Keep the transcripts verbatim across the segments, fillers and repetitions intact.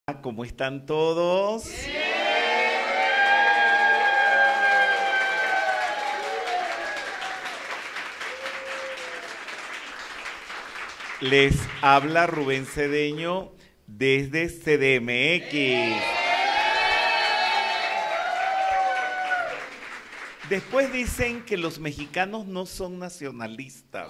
¿Cómo están todos? Les habla Rubén Cedeño desde C D M X. Después dicen que los mexicanos no son nacionalistas.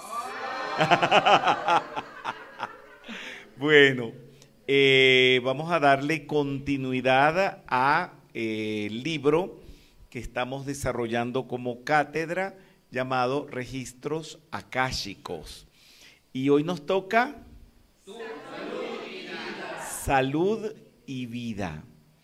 Bueno, eh, vamos a darle continuidad a eh, el libro que estamos desarrollando como cátedra llamado Registros Akáshicos. Y hoy nos toca Salud y Vida. Salud y vida.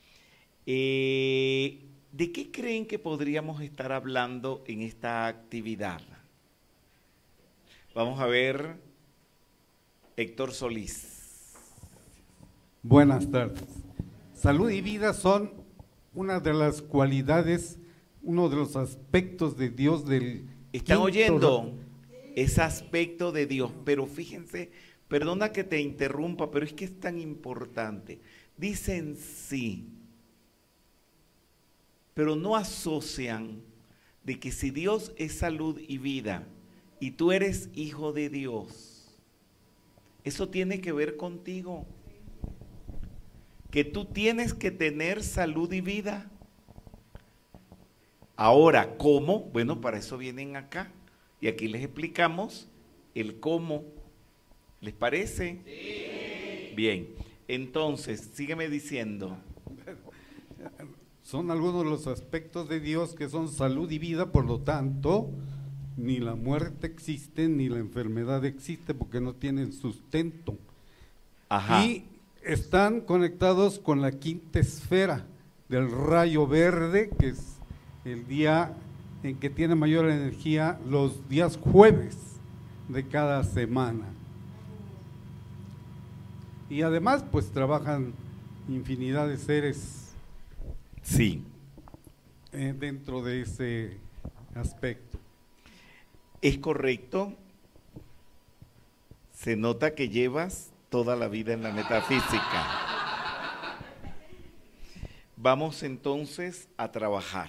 Eh, ¿De qué creen que podríamos estar hablando en esta actividad? Vamos a ver, Héctor Solís. Buenas tardes. Salud y vida son una de las cualidades, uno de los aspectos de Dios del... ¿Están oyendo? Ese aspecto de Dios, pero fíjense, perdona que te interrumpa, pero es que es tan importante. Dicen sí, pero no asocian de que si Dios es salud y vida y tú eres hijo de Dios, eso tiene que ver contigo. Que tú tienes que tener salud y vida. Ahora, ¿cómo? Bueno, para eso vienen acá. Y aquí les explicamos el cómo. ¿Les parece? Sí. Bien, entonces, sígueme diciendo. Son algunos de los aspectos de Dios que son salud y vida, por lo tanto, ni la muerte existe, ni la enfermedad existe, porque no tienen sustento. Ajá. Y están conectados con la quinta esfera del rayo verde, que es el día en que tiene mayor energía, los días jueves de cada semana. Y además, pues trabajan infinidad de seres sí. eh, dentro de ese aspecto. ¿Es correcto? Se nota que llevas toda la vida en la metafísica. Vamos entonces a trabajar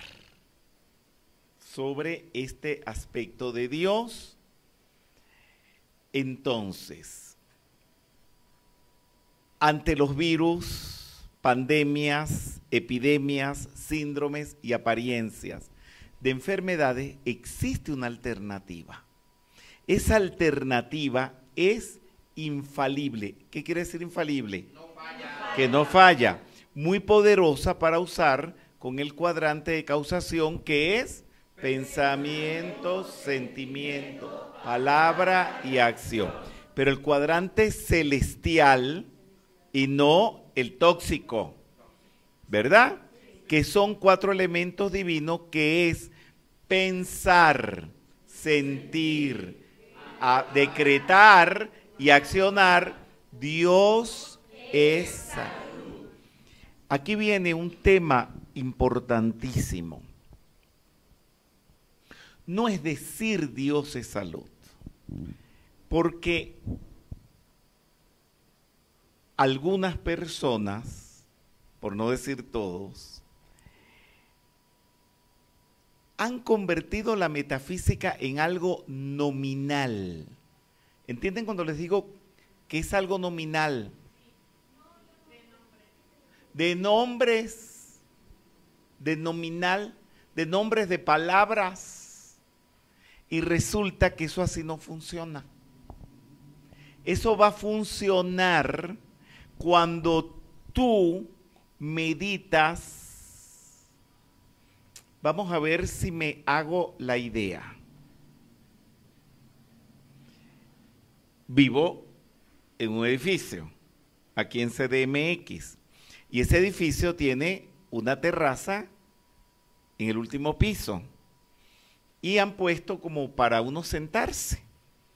sobre este aspecto de Dios. Entonces, ante los virus, pandemias, epidemias, síndromes y apariencias de enfermedades, existe una alternativa. Esa alternativa es infalible. ¿Qué quiere decir infalible? No falla. Que no falla. Muy poderosa para usar con el cuadrante de causación, que es pensamiento, sentimiento, palabra y acción. Pero el cuadrante celestial y no el tóxico, ¿verdad? Que son cuatro elementos divinos, que es pensar, sentir, a decretar y accionar. Dios es salud. Aquí viene un tema importantísimo. No es decir Dios es salud, porque algunas personas, por no decir todos, han convertido la metafísica en algo nominal. ¿Entienden cuando les digo que es algo nominal? De nombres, de nominal, de nombres de palabras. Y resulta que eso así no funciona. Eso va a funcionar cuando tú meditas. Vamos a ver si me hago la idea. Vivo en un edificio, aquí en C D M X, y ese edificio tiene una terraza en el último piso, y han puesto como para uno sentarse.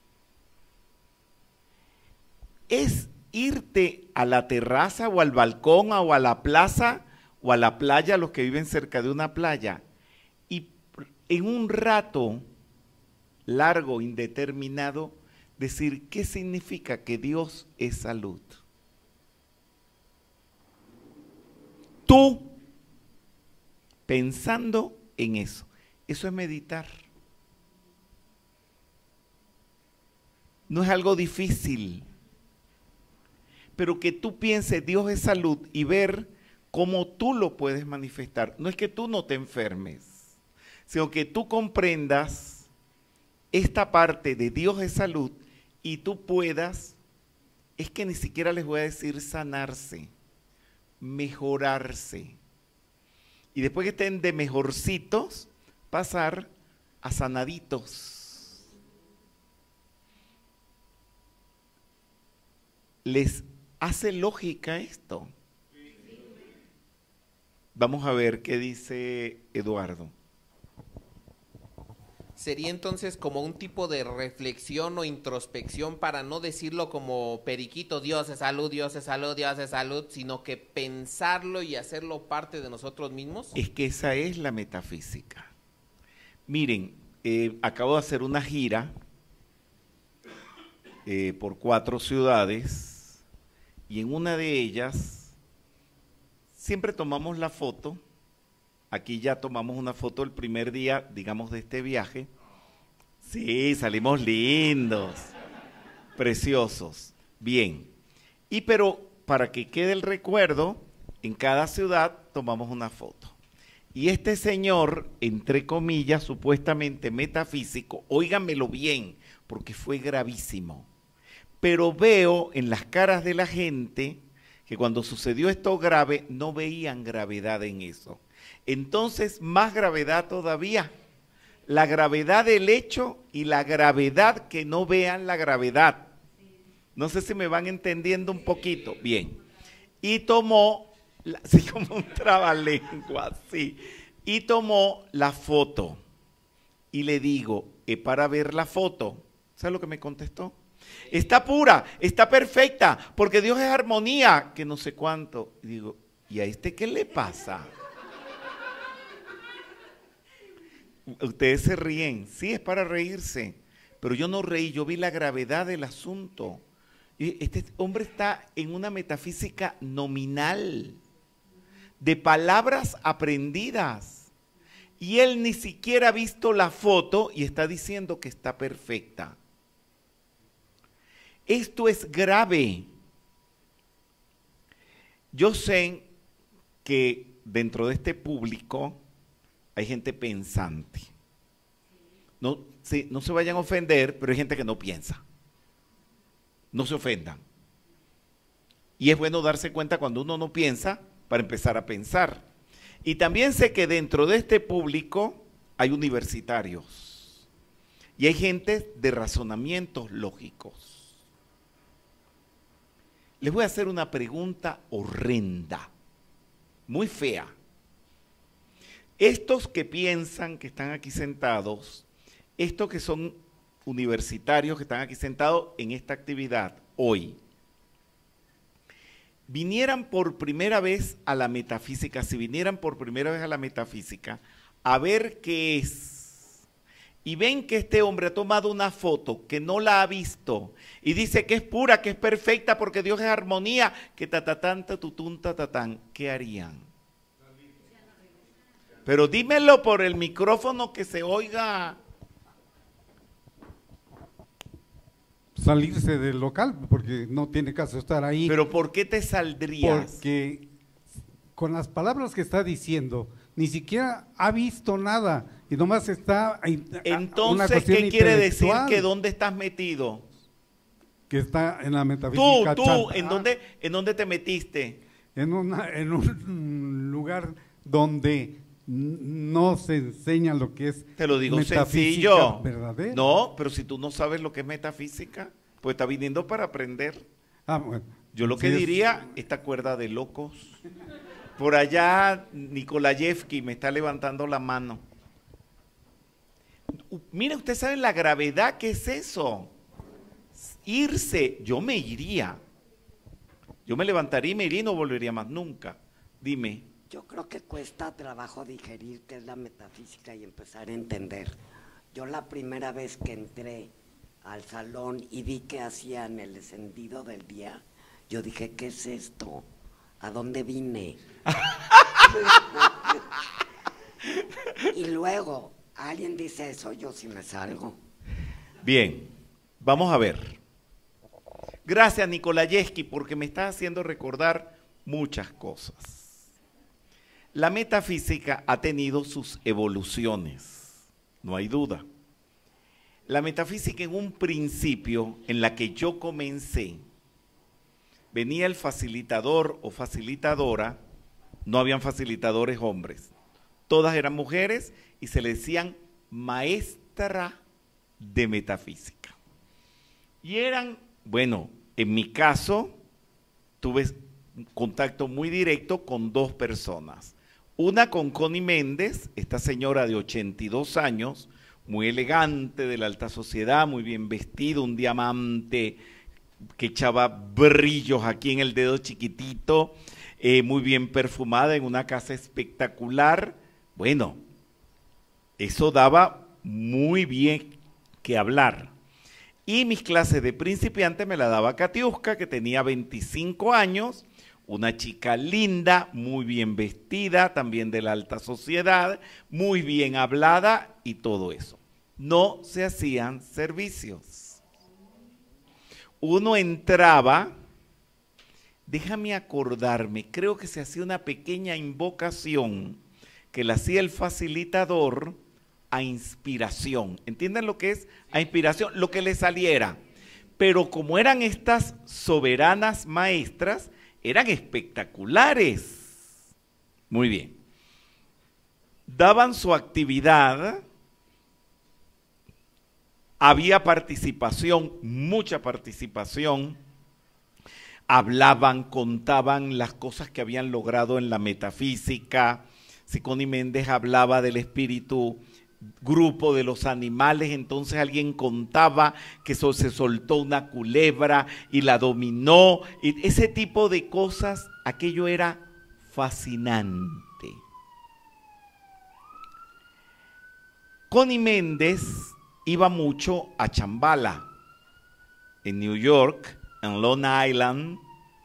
Es irte a la terraza o al balcón o a la plaza o a la playa, los que viven cerca de una playa, y en un rato largo, indeterminado, decir qué significa que Dios es salud. tú pensando en eso. Eso es meditar. No es algo difícil, pero que tú pienses Dios es salud y ver cómo tú lo puedes manifestar. No es que tú no te enfermes, sino que tú comprendas esta parte de Dios es salud y tú puedas, es que ni siquiera les voy a decir sanarse, mejorarse. Y después que estén de mejorcitos, pasar a sanaditos. ¿Les hace lógica esto? Vamos a ver qué dice Eduardo. Sería entonces como un tipo de reflexión o introspección, para no decirlo como periquito, Dios es salud, Dios es salud, Dios es salud, sino que pensarlo y hacerlo parte de nosotros mismos. Es que esa es la metafísica. Miren, eh, acabo de hacer una gira eh, por cuatro ciudades y en una de ellas siempre tomamos la foto. Aquí ya tomamos una foto el primer día, digamos, de este viaje. Sí, salimos lindos, preciosos. Bien. Y pero para que quede el recuerdo, en cada ciudad tomamos una foto. Y este señor, entre comillas, supuestamente metafísico, óiganmelo bien, porque fue gravísimo. Pero veo en las caras de la gente que cuando sucedió esto grave, no veían gravedad en eso. Entonces, más gravedad todavía, la gravedad del hecho y la gravedad que no vean la gravedad. No sé si me van entendiendo un poquito. Bien. Y tomó, así como un trabalengua, así, y tomó la foto. Y le digo, ¿es para ver la foto? ¿Sabes lo que me contestó? Está pura, está perfecta, porque Dios es armonía, que no sé cuánto. Y digo, ¿y a este qué le pasa? Ustedes se ríen, sí, es para reírse, pero yo no reí, yo vi la gravedad del asunto. Este hombre está en una metafísica nominal, de palabras aprendidas, y él ni siquiera ha visto la foto y está diciendo que está perfecta. Esto es grave. Yo sé que dentro de este público hay gente pensante. No, sí, no se vayan a ofender, pero hay gente que no piensa. No se ofendan. Y es bueno darse cuenta cuando uno no piensa para empezar a pensar. Y también sé que dentro de este público hay universitarios. Y hay gente de razonamientos lógicos. Les voy a hacer una pregunta horrenda, muy fea. Estos que piensan que están aquí sentados, estos que son universitarios que están aquí sentados en esta actividad hoy, vinieran por primera vez a la metafísica, si vinieran por primera vez a la metafísica, a ver qué es, y ven que este hombre ha tomado una foto que no la ha visto, y dice que es pura, que es perfecta, porque Dios es armonía, que tatatán, tatutún, tatatán, ¿qué harían? Pero dímelo por el micrófono que se oiga. Salirse del local, porque no tiene caso estar ahí. ¿Pero por qué te saldrías? Porque con las palabras que está diciendo, ni siquiera ha visto nada y nomás está. Entonces, ¿qué quiere decir que dónde estás metido? Que está en la metafísica. Tú, tú, ¿en dónde, ¿en dónde te metiste? En, una, en un lugar donde no se enseña lo que es. Te lo digo sencillo. ¿Verdadera? No, pero si tú no sabes lo que es metafísica, pues está viniendo para aprender. Ah, bueno. Yo lo que sí diría, es... esta cuerda de locos. Por allá Nikolayevsky me está levantando la mano. Mire, usted sabe la gravedad que es eso. Irse, yo me iría. Yo me levantaría y me iría y no volvería más nunca. Dime. Yo creo que cuesta trabajo digerir qué es la metafísica y empezar a entender. Yo la primera vez que entré al salón y vi que hacían el encendido del día, yo dije, ¿qué es esto? ¿a dónde vine? Y luego, alguien dice eso, yo sí me salgo. Bien, vamos a ver. Gracias, Nikolaevsky, porque me está haciendo recordar muchas cosas. La metafísica ha tenido sus evoluciones, no hay duda. La metafísica en un principio, en la que yo comencé, venía el facilitador o facilitadora, no habían facilitadores hombres, todas eran mujeres y se le decían maestra de metafísica. Y eran, bueno, en mi caso, tuve contacto muy directo con dos personas. Una con Connie Méndez, esta señora de ochenta y dos años, muy elegante, de la alta sociedad, muy bien vestida, un diamante que echaba brillos aquí en el dedo chiquitito, eh, muy bien perfumada, en una casa espectacular. Bueno, eso daba muy bien que hablar. Y mis clases de principiante me la daba Katiuska, que tenía veinticinco años, una chica linda, muy bien vestida, también de la alta sociedad, muy bien hablada y todo eso. No se hacían servicios. Uno entraba, déjame acordarme, creo que se hacía una pequeña invocación que la hacía el facilitador a inspiración. ¿Entienden lo que es a inspiración? Lo que le saliera. Pero como eran estas soberanas maestras, eran espectaculares. Muy bien. Daban su actividad, había participación, mucha participación, hablaban, contaban las cosas que habían logrado en la metafísica. Si Connie Méndez hablaba del espíritu grupo de los animales, entonces alguien contaba que so, se soltó una culebra y la dominó, y ese tipo de cosas, aquello era fascinante. Connie Méndez iba mucho a Chambala, en New York, en Long Island,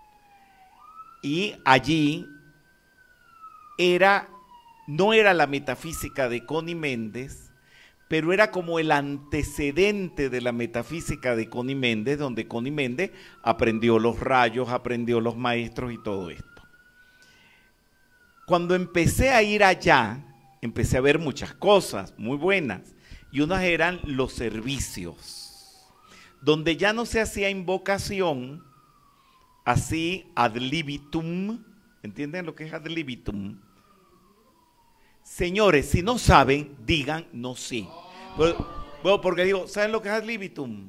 y allí era, no era la metafísica de Connie Méndez, pero era como el antecedente de la metafísica de Connie Méndez, donde Connie Méndez aprendió los rayos, aprendió los maestros y todo esto. Cuando empecé a ir allá, empecé a ver muchas cosas muy buenas, y unas eran los servicios, donde ya no se hacía invocación, así ad libitum. ¿Entienden lo que es ad libitum? Señores, si no saben, digan no sé. Bueno, porque digo, ¿saben lo que es ad libitum?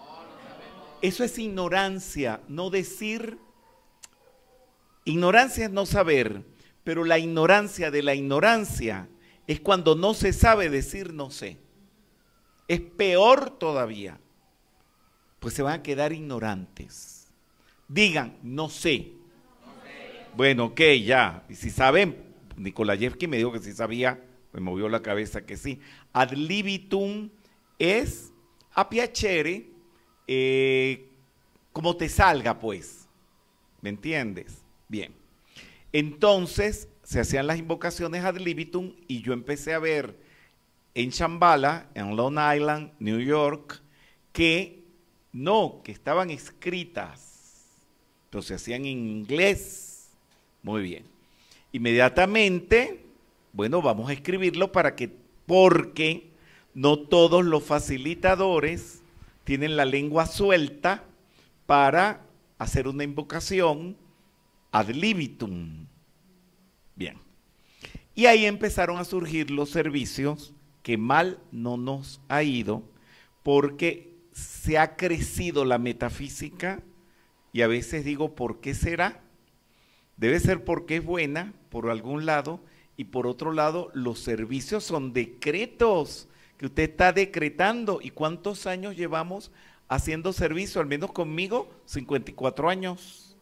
Eso es ignorancia, no decir. Ignorancia es no saber, pero la ignorancia de la ignorancia es cuando no se sabe decir no sé. Es peor todavía, pues se van a quedar ignorantes. Digan no sé. Bueno, ok, ya. Y si saben, Nikolaevsky me dijo que sí sabía, me movió la cabeza que sí. Ad libitum es a piacere, eh, como te salga, pues. ¿Me entiendes? Bien. Entonces, se hacían las invocaciones ad libitum y yo empecé a ver en Chambala, en Long Island, New York, que no, que estaban escritas. Entonces, se hacían en inglés. Muy bien. Inmediatamente, bueno, vamos a escribirlo para que, porque no todos los facilitadores tienen la lengua suelta para hacer una invocación ad libitum. Bien. Y ahí empezaron a surgir los servicios, que mal no nos ha ido, porque se ha crecido la metafísica, y a veces digo, ¿por qué será? Debe ser porque es buena, por algún lado, y por otro lado, los servicios son decretos que usted está decretando. ¿Y cuántos años llevamos haciendo servicio? Al menos conmigo, cincuenta y cuatro años.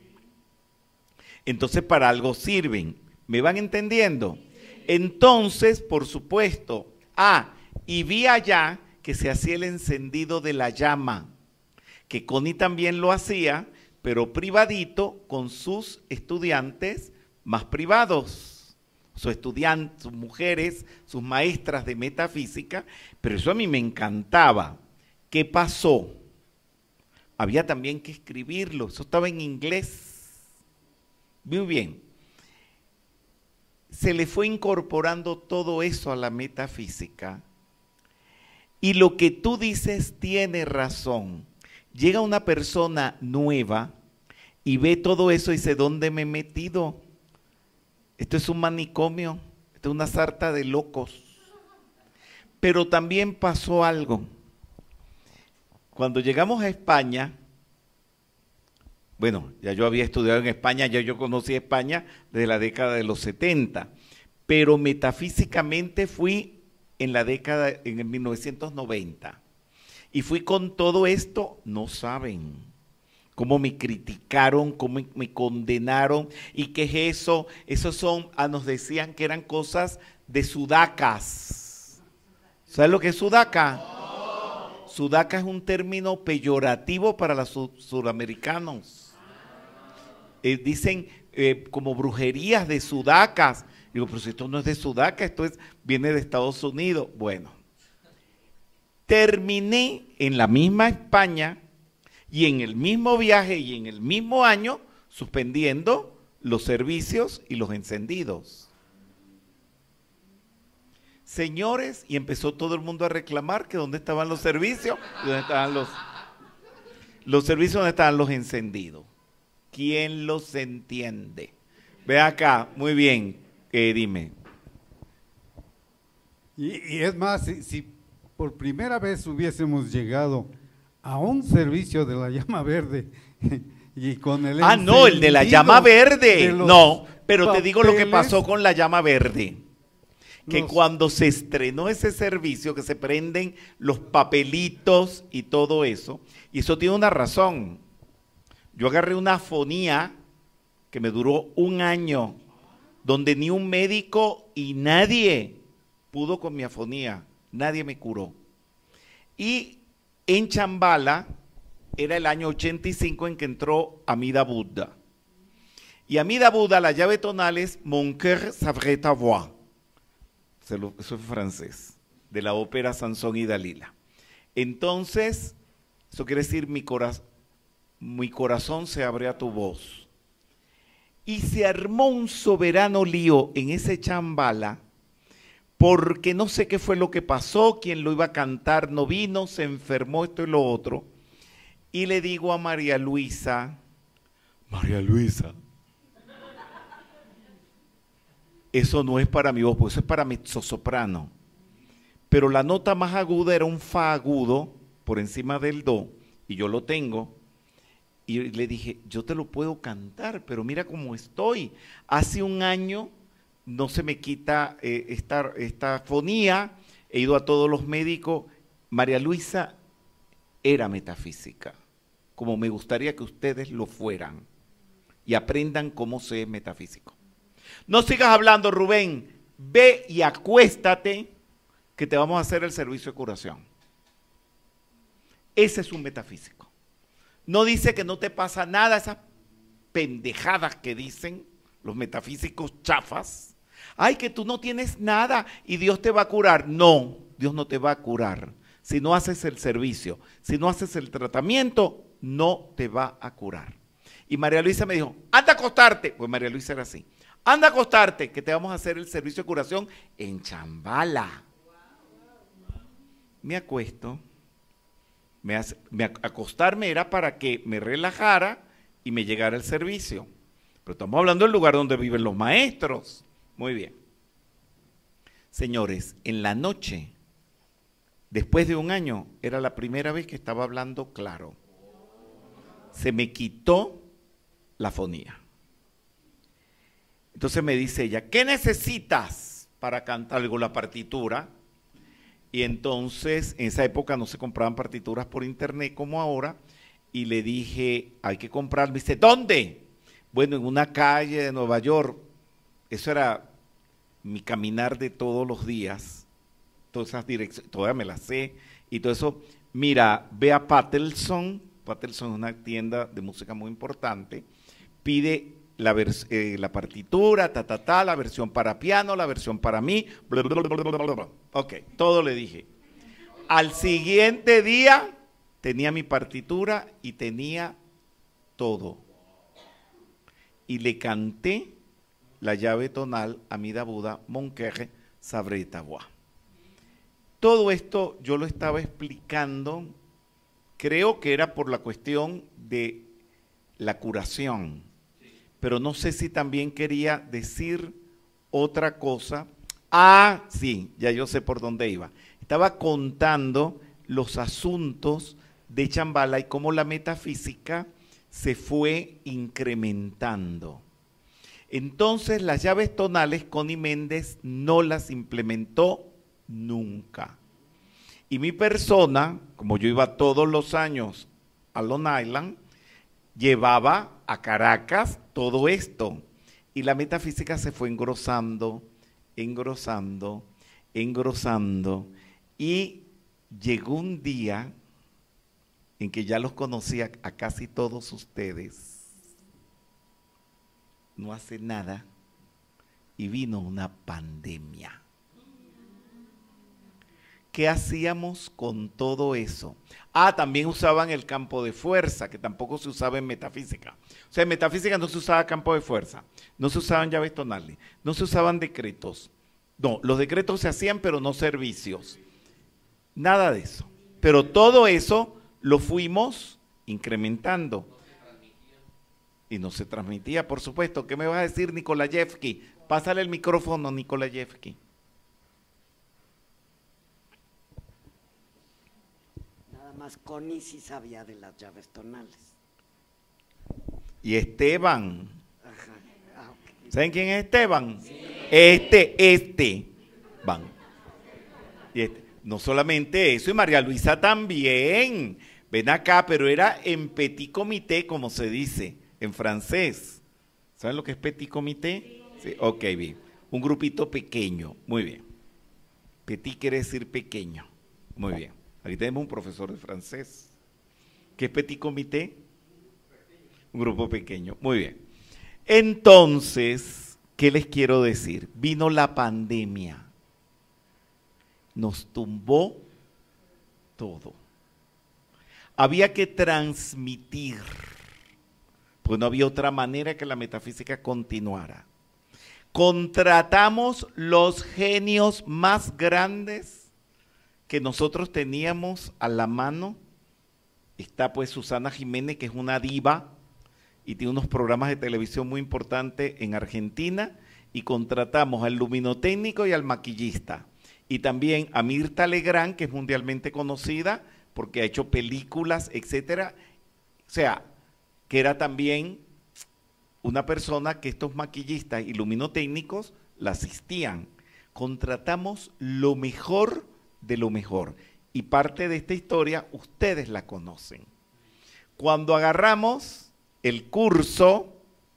Entonces, para algo sirven. ¿Me van entendiendo? Entonces, por supuesto, ah, y vi allá que se hacía el encendido de la llama, que Connie también lo hacía, pero privadito con sus estudiantes más privados, sus estudiantes, sus mujeres, sus maestras de metafísica, pero eso a mí me encantaba. ¿Qué pasó? Había también que escribirlo, eso estaba en inglés. Muy bien. Se le fue incorporando todo eso a la metafísica. Y lo que tú dices tiene razón. Llega una persona nueva y ve todo eso y dice, ¿dónde me he metido? Esto es un manicomio, esto es una sarta de locos. Pero también pasó algo. Cuando llegamos a España, bueno, ya yo había estudiado en España, ya yo conocí España desde la década de los setenta, pero metafísicamente fui en la década, en el mil novecientos noventa. Y fui con todo esto, no saben cómo me criticaron, cómo me condenaron, y qué es eso, esos son, ah, nos decían que eran cosas de sudacas. ¿Sabes lo que es sudaca? Sudaca es un término peyorativo para los su suramericanos. Eh, dicen eh, como brujerías de sudacas. Digo, pero si esto no es de Sudaca, esto es, viene de Estados Unidos. Bueno, terminé en la misma España y en el mismo viaje y en el mismo año suspendiendo los servicios y los encendidos. Señores, y empezó todo el mundo a reclamar que dónde estaban los servicios, y dónde estaban los, los servicios, dónde estaban los encendidos. ¿Quién los entiende? Ve acá, muy bien, eh, dime. Y, y es más, si, si por primera vez hubiésemos llegado a un servicio de la llama verde y con el Ah, no, el de la llama verde. de No, pero te papeles, digo lo que pasó con la llama verde. Que los- cuando se estrenó ese servicio, que se prenden los papelitos y todo eso, y eso tiene una razón. Yo agarré una afonía que me duró un año, donde ni un médico y nadie pudo con mi afonía, nadie me curó. Y en Chambala era el año ochenta y cinco en que entró Amida Buddha. Y Amida Buddha, la llave tonal es Mon cœur savait ta voix. Eso es francés, de la ópera Sansón y Dalila. Entonces, eso quiere decir mi, cora mi corazón se abre a tu voz. Y se armó un soberano lío en ese Chambala, porque no sé qué fue lo que pasó, quien lo iba a cantar no vino, se enfermó, esto y lo otro. Y le digo a María Luisa, María Luisa, eso no es para mi voz, porque eso es para mezzosoprano. Pero la nota más aguda era un fa agudo por encima del do, y yo lo tengo. Y le dije, yo te lo puedo cantar, pero mira cómo estoy. Hace un año no se me quita eh, esta, esta fonía, he ido a todos los médicos. María Luisa era metafísica, como me gustaría que ustedes lo fueran y aprendan cómo se es metafísico. No sigas hablando, Rubén, ve y acuéstate que te vamos a hacer el servicio de curación. Ese es un metafísico. No dice que no te pasa nada, esas pendejadas que dicen los metafísicos chafas. Ay, que tú no tienes nada y Dios te va a curar. No, Dios no te va a curar. Si no haces el servicio, si no haces el tratamiento, no te va a curar. Y María Luisa me dijo, anda a acostarte. Pues María Luisa era así. Anda a acostarte, que te vamos a hacer el servicio de curación en Chambala. Me acuesto, me hace, me, acostarme era para que me relajara y me llegara el servicio. Pero estamos hablando del lugar donde viven los maestros. Muy bien. Señores, en la noche, después de un año, era la primera vez que estaba hablando claro. Se me quitó la fonía. Entonces me dice ella, ¿qué necesitas para cantar algo? La partitura. Y entonces, en esa época no se compraban partituras por internet como ahora, y le dije, hay que comprar. Me dice, ¿dónde? Bueno, en una calle de Nueva York. Eso era mi caminar de todos los días. Todas esas direcciones, todavía me las sé. Y todo eso, mira, ve a Patterson Patterson es una tienda de música muy importante, pide la, eh, la partitura, ta, ta, ta, la versión para piano, la versión para mí, bla, bla, bla, bla, bla, bla. Ok, todo le dije. Al siguiente día tenía mi partitura y tenía todo. Y le canté la llave tonal a mi Buda, Mon cœur sabré ta voix. Todo esto yo lo estaba explicando, creo que era por la cuestión de la curación, pero no sé si también quería decir otra cosa. Ah, sí, ya yo sé por dónde iba. Estaba contando los asuntos de Chambala y cómo la metafísica se fue incrementando. Entonces las llaves tonales Connie Méndez no las implementó nunca. Y mi persona, como yo iba todos los años a Long Island, llevaba a Caracas todo esto. Y la metafísica se fue engrosando, engrosando, engrosando. Y llegó un día en que ya los conocía a casi todos ustedes. No hace nada y vino una pandemia. ¿Qué hacíamos con todo eso? Ah, también usaban el campo de fuerza, que tampoco se usaba en metafísica. O sea, en metafísica no se usaba campo de fuerza, no se usaban llaves tonales, no se usaban decretos. No, los decretos se hacían, pero no servicios. Nada de eso. Pero todo eso lo fuimos incrementando. Y no se transmitía, por supuesto. ¿Qué me vas a decir, Nikolayevsky? Pásale el micrófono, Nikolayevsky. Nada más Connie sí sabía de las llaves tonales. Y Esteban. Ajá. Ah, okay. ¿Saben quién es Esteban? Sí. Este, este. Van. Y este. No solamente eso, y María Luisa también. Ven acá, pero era en petit comité, como se dice en francés. ¿Saben lo que es petit comité? Sí. Ok, bien. Un grupito pequeño. Muy bien. Petit quiere decir pequeño. Muy bien. Aquí tenemos un profesor de francés. ¿Qué es petit comité? Un grupo pequeño. Muy bien. Entonces, ¿qué les quiero decir? Vino la pandemia. Nos tumbó todo. Había que transmitir, pues no había otra manera que la metafísica continuara. Contratamos los genios más grandes que nosotros teníamos a la mano. Está pues Susana Jiménez, que es una diva y tiene unos programas de televisión muy importantes en Argentina, y contratamos al luminotécnico y al maquillista. Y también a Mirta Legrand, que es mundialmente conocida porque ha hecho películas, etcétera. O sea, que era también una persona que estos maquillistas y luminotécnicos la asistían. Contratamos lo mejor de lo mejor. Y parte de esta historia ustedes la conocen. Cuando agarramos el curso,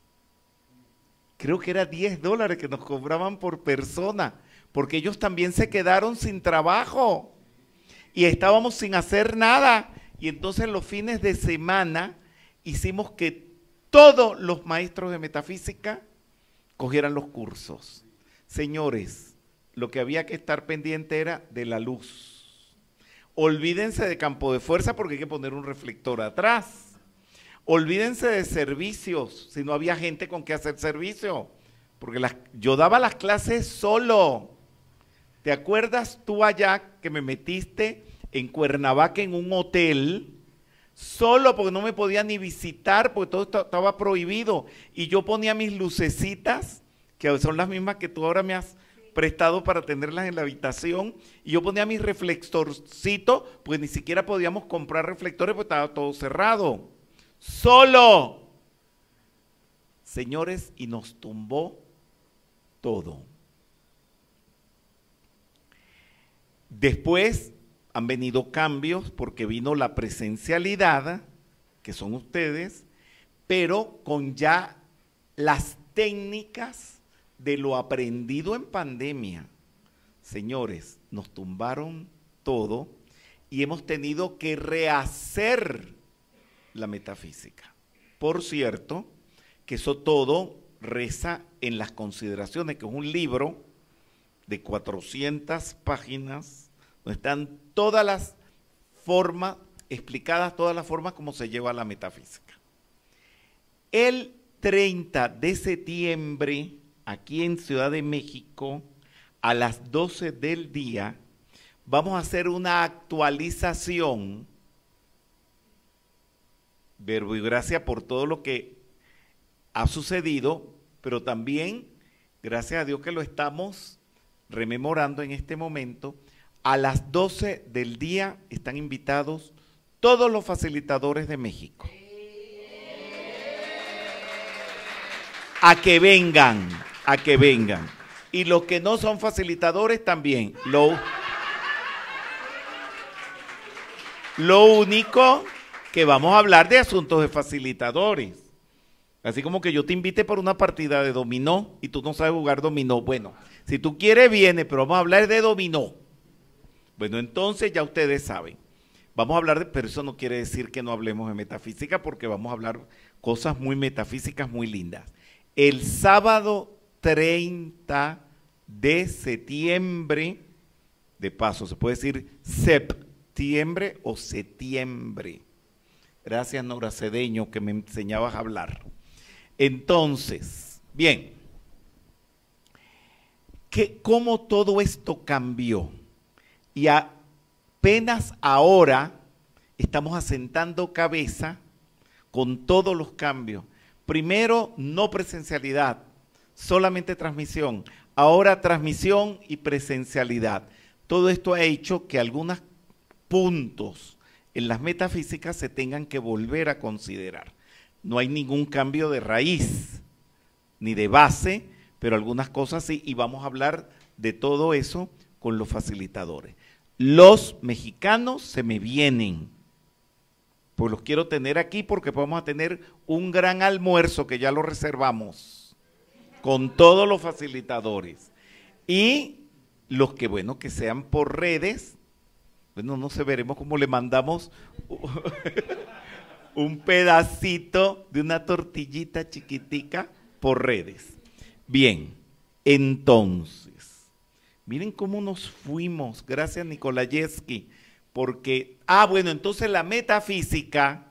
creo que era diez dólares que nos cobraban por persona, porque ellos también se quedaron sin trabajo y estábamos sin hacer nada. Y entonces los fines de semana hicimos que todos los maestros de metafísica cogieran los cursos. Señores, lo que había que estar pendiente era de la luz. Olvídense de campo de fuerza porque hay que poner un reflector atrás. Olvídense de servicios, si no había gente con que hacer servicio, porque las, yo daba las clases solo. ¿Te acuerdas tú allá que me metiste en Cuernavaca en un hotel? Solo porque no me podía ni visitar, porque todo esto estaba prohibido. Y yo ponía mis lucecitas, que son las mismas que tú ahora me has prestado para tenerlas en la habitación. Y yo ponía mis reflectorcitos, pues ni siquiera podíamos comprar reflectores porque estaba todo cerrado. Solo. Señores, y nos tumbó todo. Después han venido cambios porque vino la presencialidad, que son ustedes, pero con ya las técnicas de lo aprendido en pandemia. Señores, nos tumbaron todo y hemos tenido que rehacer la metafísica. Por cierto, que eso todo reza en las consideraciones, que es un libro de cuatrocientas páginas, donde están todas las formas, explicadas todas las formas como se lleva la metafísica. El treinta de septiembre, aquí en Ciudad de México, a las doce del día, vamos a hacer una actualización, verbo y gracia por todo lo que ha sucedido, pero también, gracias a Dios que lo estamos rememorando en este momento, a las doce del día están invitados todos los facilitadores de México a que vengan, a que vengan. Y los que no son facilitadores también. Lo, lo único que vamos a hablar de asuntos de facilitadores. Así como que yo te invite por una partida de dominó y tú no sabes jugar dominó. Bueno, si tú quieres viene, pero vamos a hablar de dominó. Bueno, entonces ya ustedes saben. Vamos a hablar de, pero eso no quiere decir que no hablemos de metafísica, porque vamos a hablar cosas muy metafísicas, muy lindas. El sábado treinta de septiembre, de paso, se puede decir septiembre o septiembre. Gracias, Nora Cedeño, que me enseñabas a hablar. Entonces, bien, ¿qué, ¿cómo todo esto cambió? Y apenas ahora estamos asentando cabeza con todos los cambios. Primero, no presencialidad, solamente transmisión. Ahora transmisión y presencialidad. Todo esto ha hecho que algunos puntos en las metafísicas se tengan que volver a considerar. No hay ningún cambio de raíz ni de base, pero algunas cosas sí, y vamos a hablar de todo eso con los facilitadores. Los mexicanos se me vienen, pues los quiero tener aquí porque vamos a tener un gran almuerzo que ya lo reservamos con todos los facilitadores. Y los que, bueno, que sean por redes, bueno, no sé, veremos cómo le mandamos un pedacito de una tortillita chiquitica por redes. Bien, entonces, miren cómo nos fuimos, gracias Nikolaevsky, porque, ah, bueno, entonces la metafísica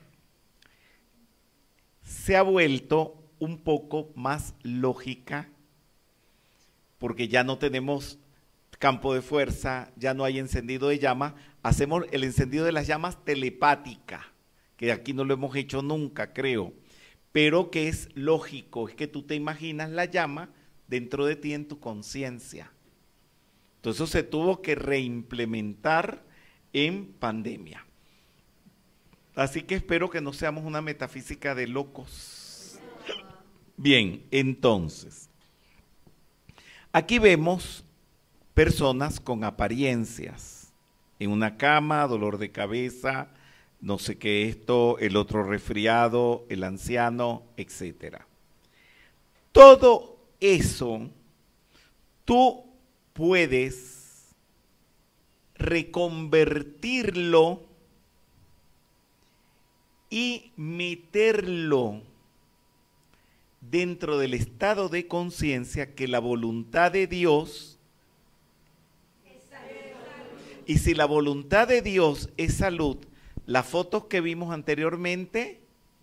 se ha vuelto un poco más lógica, porque ya no tenemos campo de fuerza, ya no hay encendido de llama, hacemos el encendido de las llamas telepática, que aquí no lo hemos hecho nunca, creo, pero que es lógico, es que tú te imaginas la llama dentro de ti en tu conciencia. Entonces eso se tuvo que reimplementar en pandemia. Así que espero que no seamos una metafísica de locos. Bien, entonces, aquí vemos personas con apariencias, en una cama, dolor de cabeza, no sé qué esto, el otro resfriado, el anciano, etcétera. Todo eso tú puedes reconvertirlo y meterlo dentro del estado de conciencia que la voluntad de Dios. Y si la voluntad de Dios es salud, las fotos que vimos anteriormente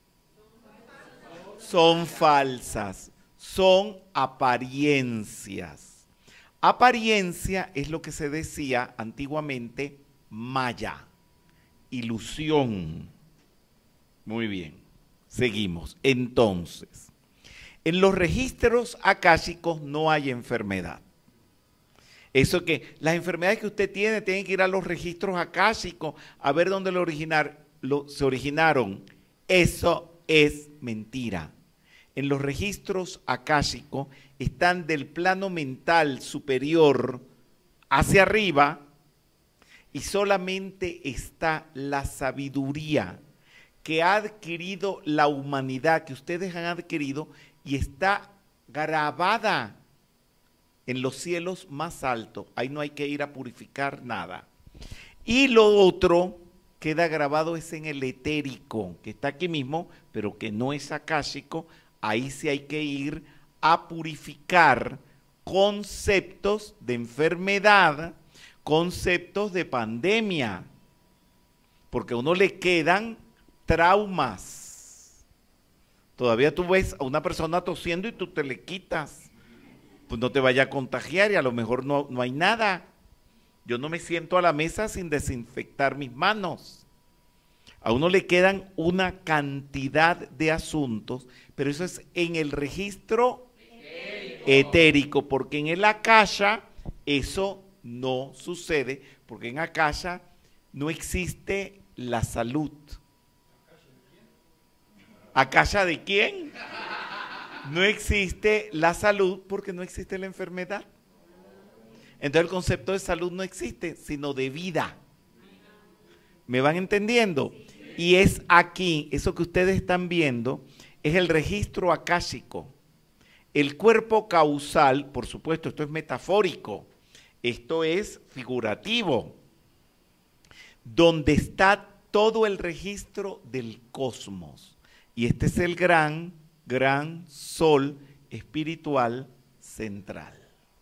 son falsas, son apariencias. Apariencia es lo que se decía antiguamente maya, ilusión. Muy bien, seguimos. Entonces, en los registros akáshicos no hay enfermedad. Eso que las enfermedades que usted tiene tienen que ir a los registros akáshicos a ver dónde lo originar, lo, se originaron. Eso es mentira. En los registros akáshicos están del plano mental superior hacia arriba y solamente está la sabiduría que ha adquirido la humanidad, que ustedes han adquirido y está grabada en los cielos más altos. Ahí no hay que ir a purificar nada. Y lo otro queda grabado es en el etérico, que está aquí mismo, pero que no es akáshico. Ahí sí hay que ir a purificar conceptos de enfermedad, conceptos de pandemia, porque a uno le quedan traumas. Todavía tú ves a una persona tosiendo y tú te le quitas, pues no te vaya a contagiar y a lo mejor no, no hay nada. Yo no me siento a la mesa sin desinfectar mis manos. A uno le quedan una cantidad de asuntos, pero eso es en el registro etérico, etérico porque en el akasha eso no sucede, porque en akasha no existe la salud. ¿Akasha de quién? No existe la salud porque no existe la enfermedad. Entonces el concepto de salud no existe, sino de vida. ¿Me van entendiendo? Y es aquí, eso que ustedes están viendo, es el registro akáshico. El cuerpo causal, por supuesto, esto es metafórico, esto es figurativo, donde está todo el registro del cosmos. Y este es el gran, gran sol espiritual central.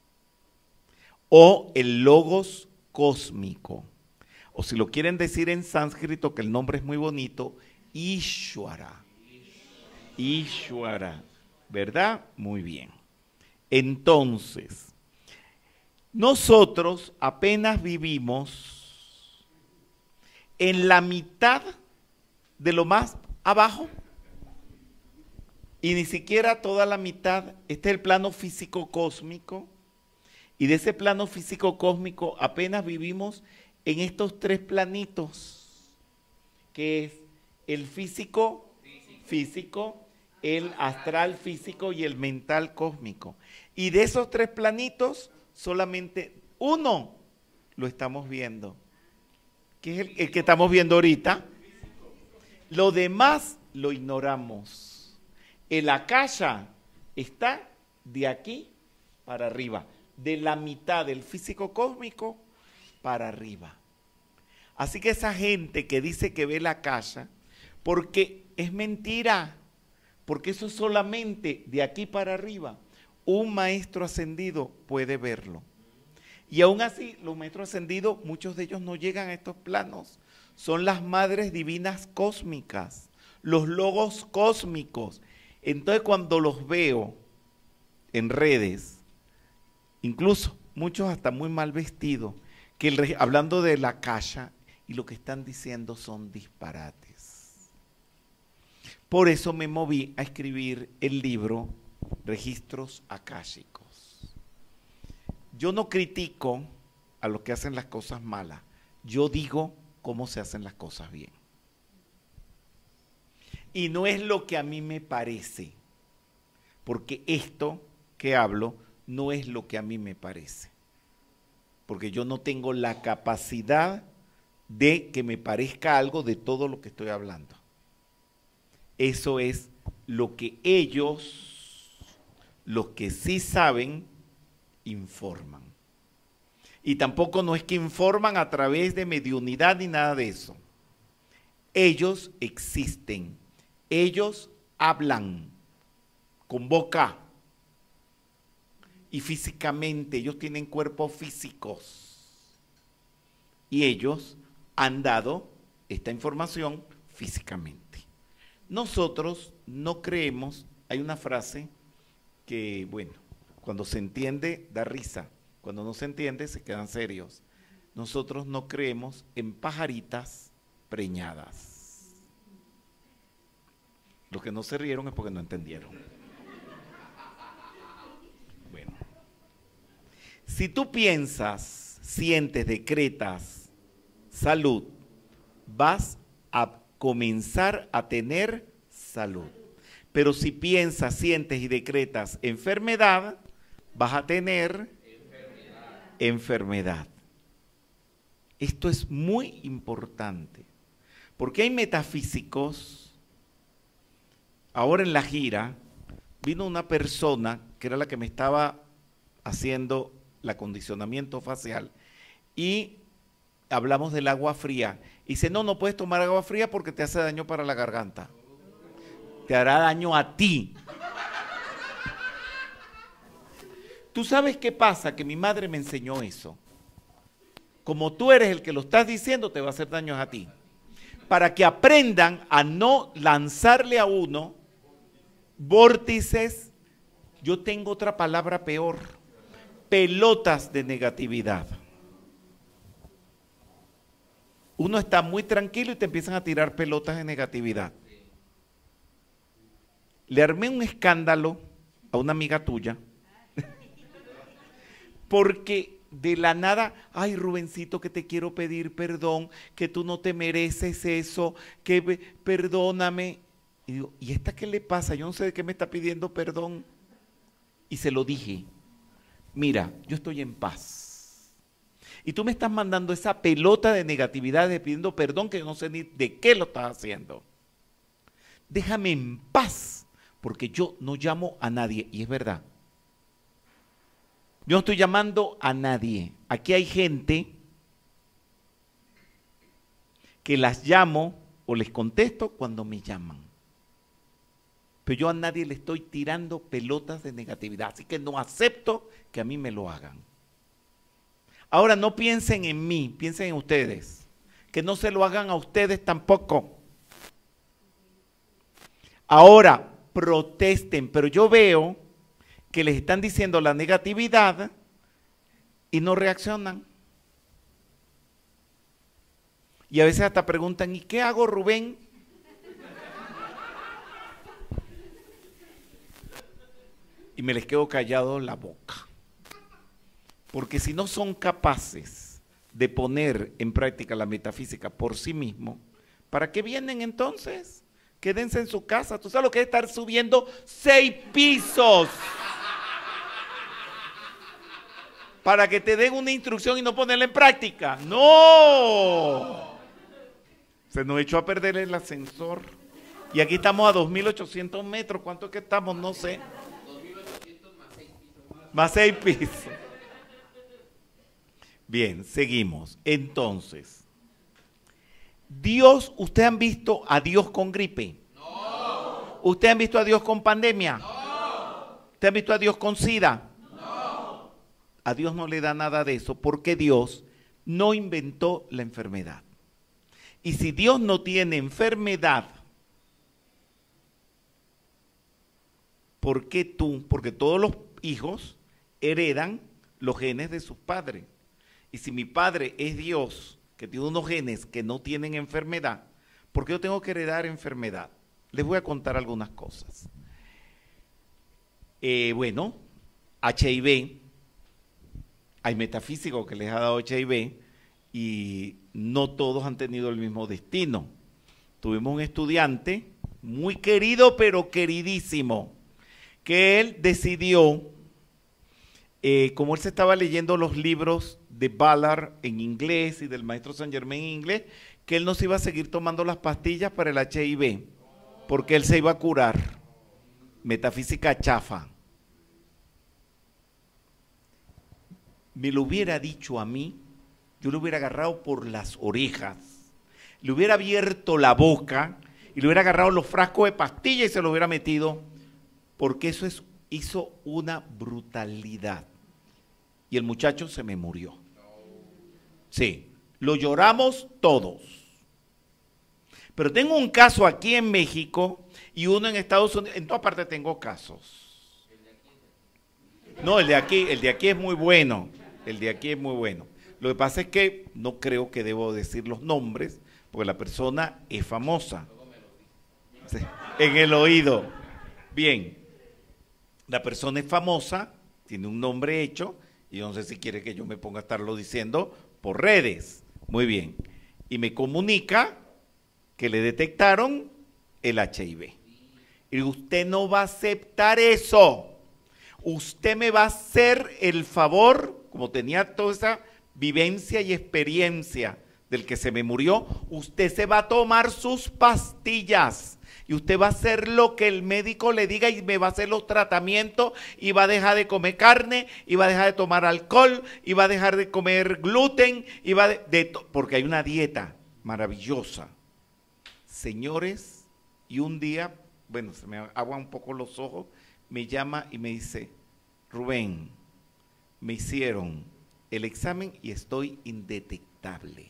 O el logos cósmico. O si lo quieren decir en sánscrito, que el nombre es muy bonito, Ishwara. Ishwara. ¿Verdad? Muy bien. Entonces, nosotros apenas vivimos en la mitad de lo más abajo. Y ni siquiera toda la mitad. Este es el plano físico cósmico. Y de ese plano físico cósmico apenas vivimos en estos tres planitos, que es el físico físico, el astral físico y el mental cósmico. Y de esos tres planitos, solamente uno lo estamos viendo, que es el, el que estamos viendo ahorita. Lo demás lo ignoramos. El akasha está de aquí para arriba, de la mitad del físico cósmico para arriba. Así que esa gente que dice que ve el akasha, porque es mentira, porque eso solamente de aquí para arriba, un maestro ascendido puede verlo. Y aún así, los maestros ascendidos, muchos de ellos no llegan a estos planos. Son las madres divinas cósmicas, los logos cósmicos. Entonces cuando los veo en redes, incluso muchos hasta muy mal vestidos, que el, hablando de la akasha, y lo que están diciendo son disparates. Por eso me moví a escribir el libro Registros Akáshicos. Yo no critico a los que hacen las cosas malas, yo digo cómo se hacen las cosas bien. Y no es lo que a mí me parece, porque esto que hablo no es lo que a mí me parece, porque yo no tengo la capacidad de que me parezca algo de todo lo que estoy hablando. Eso es lo que ellos, los que sí saben, informan. Y tampoco no es que informan a través de mediunidad ni nada de eso. Ellos existen. Ellos hablan con boca y físicamente, ellos tienen cuerpos físicos y ellos han dado esta información físicamente. Nosotros no creemos, hay una frase que, bueno, cuando se entiende da risa, cuando no se entiende se quedan serios. Nosotros no creemos en pajaritas preñadas. Los que no se rieron es porque no entendieron. Bueno, si tú piensas, sientes, decretas salud, vas a comenzar a tener salud. Pero si piensas, sientes y decretas enfermedad, vas a tener enfermedad. enfermedad. Esto es muy importante, porque hay metafísicos. Ahora en la gira vino una persona que era la que me estaba haciendo el acondicionamiento facial y hablamos del agua fría. Y dice, no, no puedes tomar agua fría porque te hace daño para la garganta. Te hará daño a ti. ¿Tú sabes qué pasa? Que mi madre me enseñó eso. Como tú eres el que lo estás diciendo, te va a hacer daño a ti. Para que aprendan a no lanzarle a uno vórtices, yo tengo otra palabra peor, pelotas de negatividad. Uno está muy tranquilo y te empiezan a tirar pelotas de negatividad. Le armé un escándalo a una amiga tuya, porque de la nada, ay Rubencito, que te quiero pedir perdón, que tú no te mereces eso, que perdóname. Y digo, ¿y esta qué le pasa? Yo no sé de qué me está pidiendo perdón. Y se lo dije, mira, yo estoy en paz. Y tú me estás mandando esa pelota de negatividad, de pidiendo perdón, que yo no sé ni de qué lo estás haciendo. Déjame en paz, porque yo no llamo a nadie, y es verdad. Yo no estoy llamando a nadie. Aquí hay gente que las llamo o les contesto cuando me llaman. Pero yo a nadie le estoy tirando pelotas de negatividad, así que no acepto que a mí me lo hagan. Ahora no piensen en mí, piensen en ustedes, que no se lo hagan a ustedes tampoco. Ahora protesten, pero yo veo que les están diciendo la negatividad y no reaccionan. Y a veces hasta preguntan, ¿y qué hago, Rubén? Y me les quedo callado la boca. Porque si no son capaces de poner en práctica la metafísica por sí mismos, ¿para qué vienen entonces? Quédense en su casa. ¿Tú sabes lo que es estar subiendo seis pisos? Para que te den una instrucción y no ponerla en práctica. ¡No! Se nos echó a perder el ascensor. Y aquí estamos a dos mil ochocientos metros. ¿Cuánto es que estamos? No sé. dos mil ochocientos más seis pisos. Más seis pisos. Bien, seguimos. Entonces, Dios, ¿ustedes han visto a Dios con gripe? No. ¿Ustedes han visto a Dios con pandemia? No. ¿Ustedes han visto a Dios con SIDA? No. A Dios no le da nada de eso porque Dios no inventó la enfermedad. Y si Dios no tiene enfermedad, ¿por qué tú? Porque todos los hijos heredan los genes de sus padres. Y si mi padre es Dios, que tiene unos genes que no tienen enfermedad, ¿por qué yo tengo que heredar enfermedad? Les voy a contar algunas cosas. Eh, bueno, H I V, hay metafísicos que les ha dado H I V y no todos han tenido el mismo destino. Tuvimos un estudiante muy querido, pero queridísimo, que él decidió, eh, como él se estaba leyendo los libros de Ballard en inglés y del maestro Saint Germain en inglés, que él no se iba a seguir tomando las pastillas para el H I V, porque él se iba a curar. Metafísica chafa. Me lo hubiera dicho a mí, yo lo hubiera agarrado por las orejas, le hubiera abierto la boca y le hubiera agarrado los frascos de pastillas y se lo hubiera metido, porque eso es, hizo una brutalidad. Y el muchacho se me murió. Sí, lo lloramos todos. Pero tengo un caso aquí en México y uno en Estados Unidos, en todas partes tengo casos. No, el de aquí, el de aquí es muy bueno, el de aquí es muy bueno. Lo que pasa es que no creo que debo decir los nombres, porque la persona es famosa. Sí, en el oído. Bien, la persona es famosa, tiene un nombre hecho, y yo no sé si quiere que yo me ponga a estarlo diciendo por redes. Muy bien. Y me comunica que le detectaron el H I V. Y usted no va a aceptar eso. Usted me va a hacer el favor, como tenía toda esa vivencia y experiencia del que se me murió, usted se va a tomar sus pastillas. y usted va a hacer lo que el médico le diga y me va a hacer los tratamientos y va a dejar de comer carne y va a dejar de tomar alcohol y va a dejar de comer gluten y va de, de porque hay una dieta maravillosa. Señores, y un día, bueno, se me aguan un poco los ojos, me llama y me dice, Rubén, me hicieron el examen y estoy indetectable.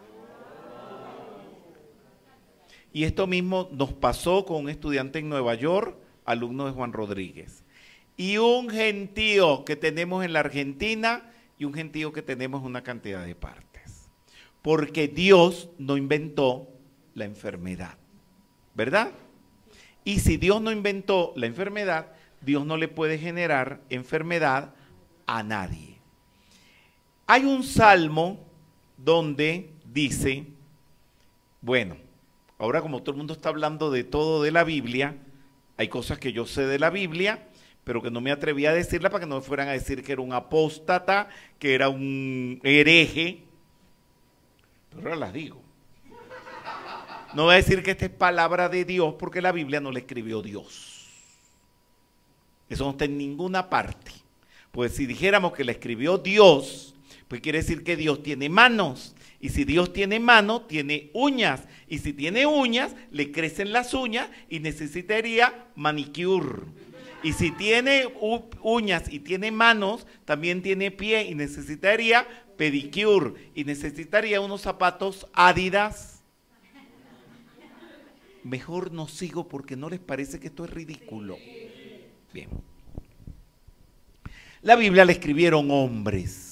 Y esto mismo nos pasó con un estudiante en Nueva York, alumno de Juan Rodríguez. Y un gentío que tenemos en la Argentina y un gentío que tenemos en una cantidad de partes. Porque Dios no inventó la enfermedad, ¿verdad? Y si Dios no inventó la enfermedad, Dios no le puede generar enfermedad a nadie. Hay un salmo donde dice, bueno, ahora como todo el mundo está hablando de todo de la Biblia, hay cosas que yo sé de la Biblia, pero que no me atreví a decirla para que no me fueran a decir que era un apóstata, que era un hereje, pero ahora las digo. No voy a decir que esta es palabra de Dios porque la Biblia no la escribió Dios. Eso no está en ninguna parte. Pues si dijéramos que la escribió Dios, pues quiere decir que Dios tiene manos. Y si Dios tiene mano, tiene uñas. Y si tiene uñas, le crecen las uñas y necesitaría manicure. Y si tiene uñas y tiene manos, también tiene pie y necesitaría pedicure. Y necesitaría unos zapatos Adidas. Mejor no sigo porque no les parece que esto es ridículo. Bien. La Biblia la escribieron hombres.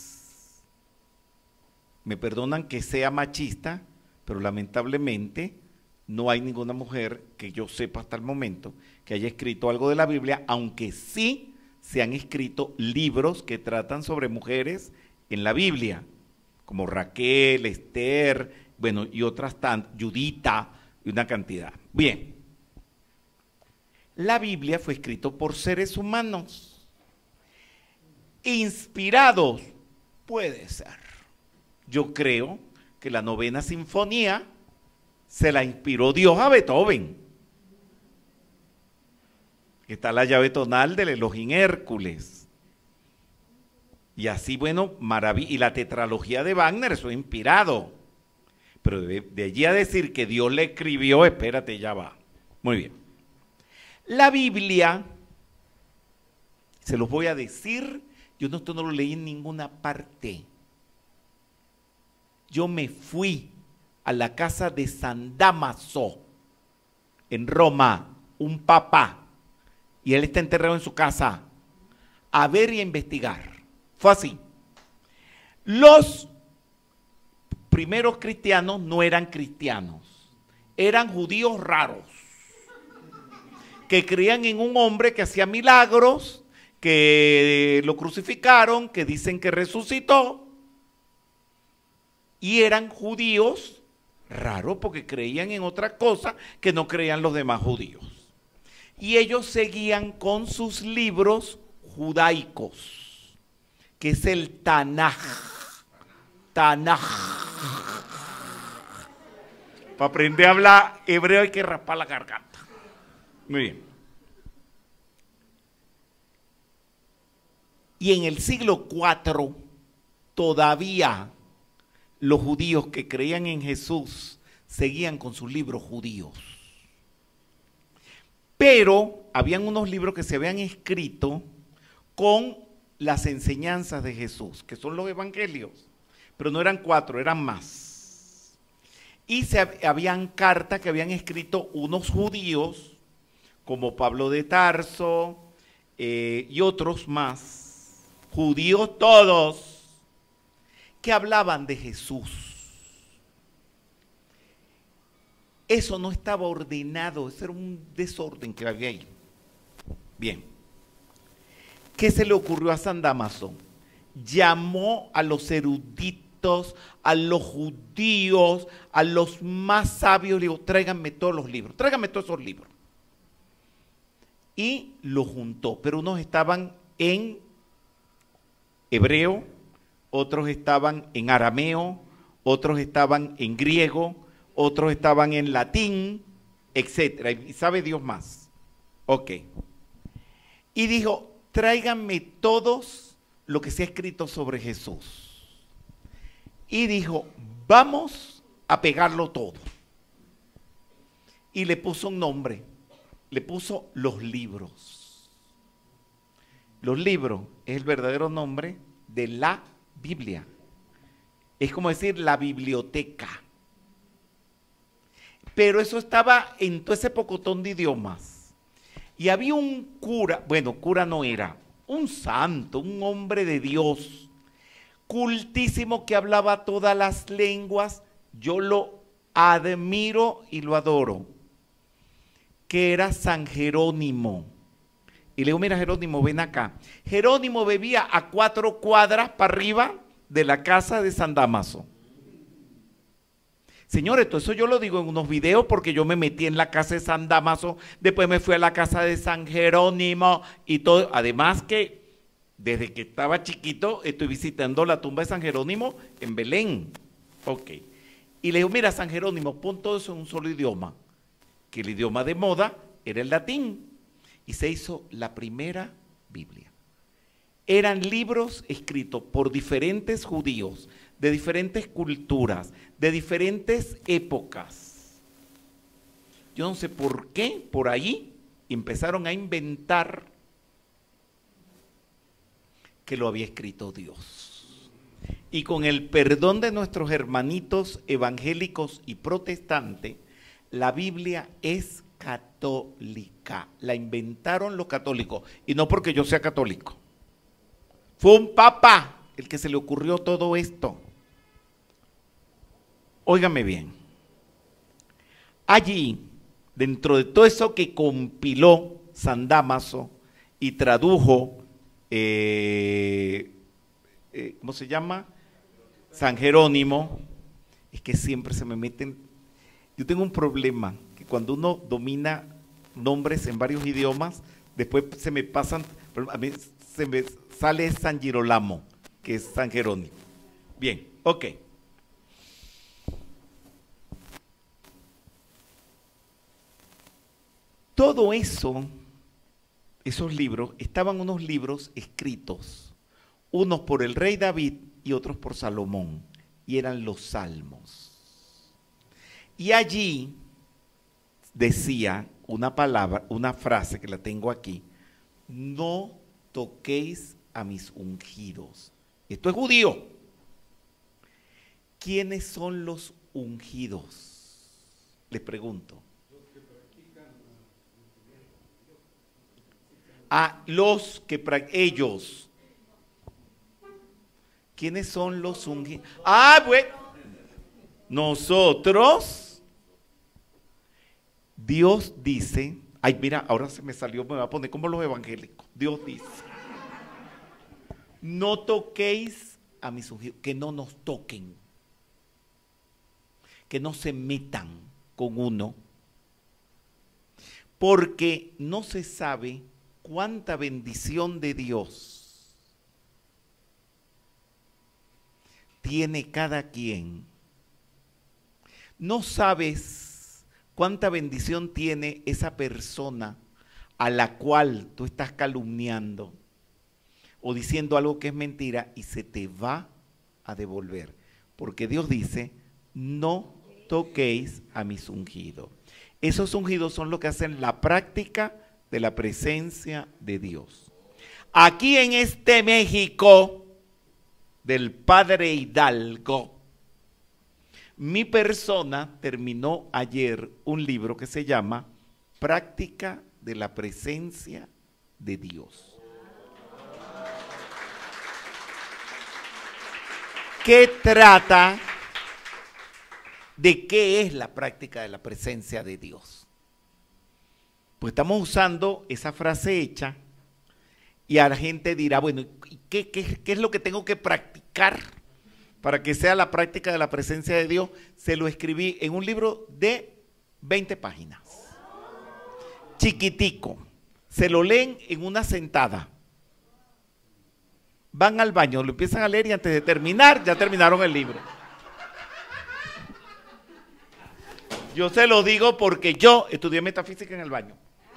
Me perdonan que sea machista, pero lamentablemente no hay ninguna mujer que yo sepa hasta el momento que haya escrito algo de la Biblia, aunque sí se han escrito libros que tratan sobre mujeres en la Biblia, como Raquel, Esther, bueno, y otras tantas, Judita, y una cantidad. Bien, la Biblia fue escrito por seres humanos, inspirados, puede ser. Yo creo que la novena sinfonía se la inspiró Dios a Beethoven. Está la llave tonal del Elohim Hércules. Y así, bueno, maravilla. Y la tetralogía de Wagner, eso es inspirado. Pero de, de allí a decir que Dios le escribió, espérate, ya va. Muy bien. La Biblia, se los voy a decir, yo no, esto no lo leí en ninguna parte. Yo me fui a la casa de San Dámaso, en Roma, un papa, y él está enterrado en su casa, a ver y a investigar. Fue así. Los primeros cristianos no eran cristianos, eran judíos raros, que creían en un hombre que hacía milagros, que lo crucificaron, que dicen que resucitó, y eran judíos raros porque creían en otra cosa que no creían los demás judíos. Y ellos seguían con sus libros judaicos, que es el Tanaj. Tanaj. Para aprender a hablar hebreo hay que raspar la garganta. Muy bien. Y en el siglo cuatro todavía los judíos que creían en Jesús seguían con sus libros judíos. Pero habían unos libros que se habían escrito con las enseñanzas de Jesús, que son los evangelios, pero no eran cuatro, eran más. Y se habían cartas que habían escrito unos judíos, como Pablo de Tarso eh, y otros más, judíos todos, que hablaban de Jesús. Eso no estaba ordenado, eso era un desorden que había ahí. Bien. ¿Qué se le ocurrió a San Dámaso? Llamó a los eruditos, a los judíos, a los más sabios, le dijo, tráiganme todos los libros, tráiganme todos esos libros. Y los juntó, pero unos estaban en hebreo, otros estaban en arameo, otros estaban en griego, otros estaban en latín, etcétera. Y sabe Dios más. Ok. Y dijo, tráiganme todos lo que se ha escrito sobre Jesús. Y dijo, vamos a pegarlo todo. Y le puso un nombre, le puso los libros. Los libros es el verdadero nombre de la Biblia. Es como decir la biblioteca. Pero eso estaba en todo ese pocotón de idiomas. Y había un cura, bueno, cura no era, un santo, un hombre de Dios, cultísimo, que hablaba todas las lenguas. Yo lo admiro y lo adoro, que era San Jerónimo. Y le digo, mira Jerónimo, ven acá. Jerónimo vivía a cuatro cuadras para arriba de la casa de San Dámaso. Señores, todo eso yo lo digo en unos videos porque yo me metí en la casa de San Dámaso, después me fui a la casa de San Jerónimo y todo. Además que desde que estaba chiquito estoy visitando la tumba de San Jerónimo en Belén. Ok. Y le digo, mira San Jerónimo, pon todo eso en un solo idioma, que el idioma de moda era el latín. Y se hizo la primera Biblia. Eran libros escritos por diferentes judíos, de diferentes culturas, de diferentes épocas. Yo no sé por qué, por ahí empezaron a inventar que lo había escrito Dios. Y con el perdón de nuestros hermanitos evangélicos y protestantes, la Biblia es católica. La inventaron los católicos, y no porque yo sea católico. Fue un papa el que se le ocurrió todo esto. Óigame bien. Allí, dentro de todo eso que compiló San Dámaso y tradujo, eh, eh, ¿cómo se llama? San Jerónimo, es que siempre se me meten. Yo tengo un problema, que cuando uno domina nombres en varios idiomas, después se me pasan, a mí se me sale San Girolamo, que es San Jerónimo. Bien, ok. Todo eso, esos libros, estaban unos libros escritos, unos por el rey David y otros por Salomón, y eran los salmos. Y allí decía una palabra, una frase que la tengo aquí: no toquéis a mis ungidos. Esto es judío. ¿Quiénes son los ungidos? Les pregunto. A los que ellos. ¿Quiénes son los ungidos? Ah, bueno. Nosotros. Dios dice, ay, mira, ahora se me salió, me va a poner como los evangélicos. Dios dice, no toquéis a mis ungidos, que no nos toquen, que no se metan con uno, porque no se sabe cuánta bendición de Dios tiene cada quien. No sabes cuánta bendición tiene esa persona a la cual tú estás calumniando o diciendo algo que es mentira, y se te va a devolver. Porque Dios dice, no toquéis a mis ungidos. Esos ungidos son los que hacen la práctica de la presencia de Dios. Aquí en este México del Padre Hidalgo, mi persona terminó ayer un libro que se llama Práctica de la Presencia de Dios. ¿Qué trata de qué es la práctica de la presencia de Dios? Pues estamos usando esa frase hecha y a la gente dirá, bueno, ¿qué, qué, qué es lo que tengo que practicar para que sea la práctica de la presencia de Dios? Se lo escribí en un libro de veinte páginas, chiquitico. Se lo leen en una sentada. Van al baño, lo empiezan a leer y antes de terminar, ya terminaron el libro. Yo se lo digo porque yo estudié metafísica en el baño.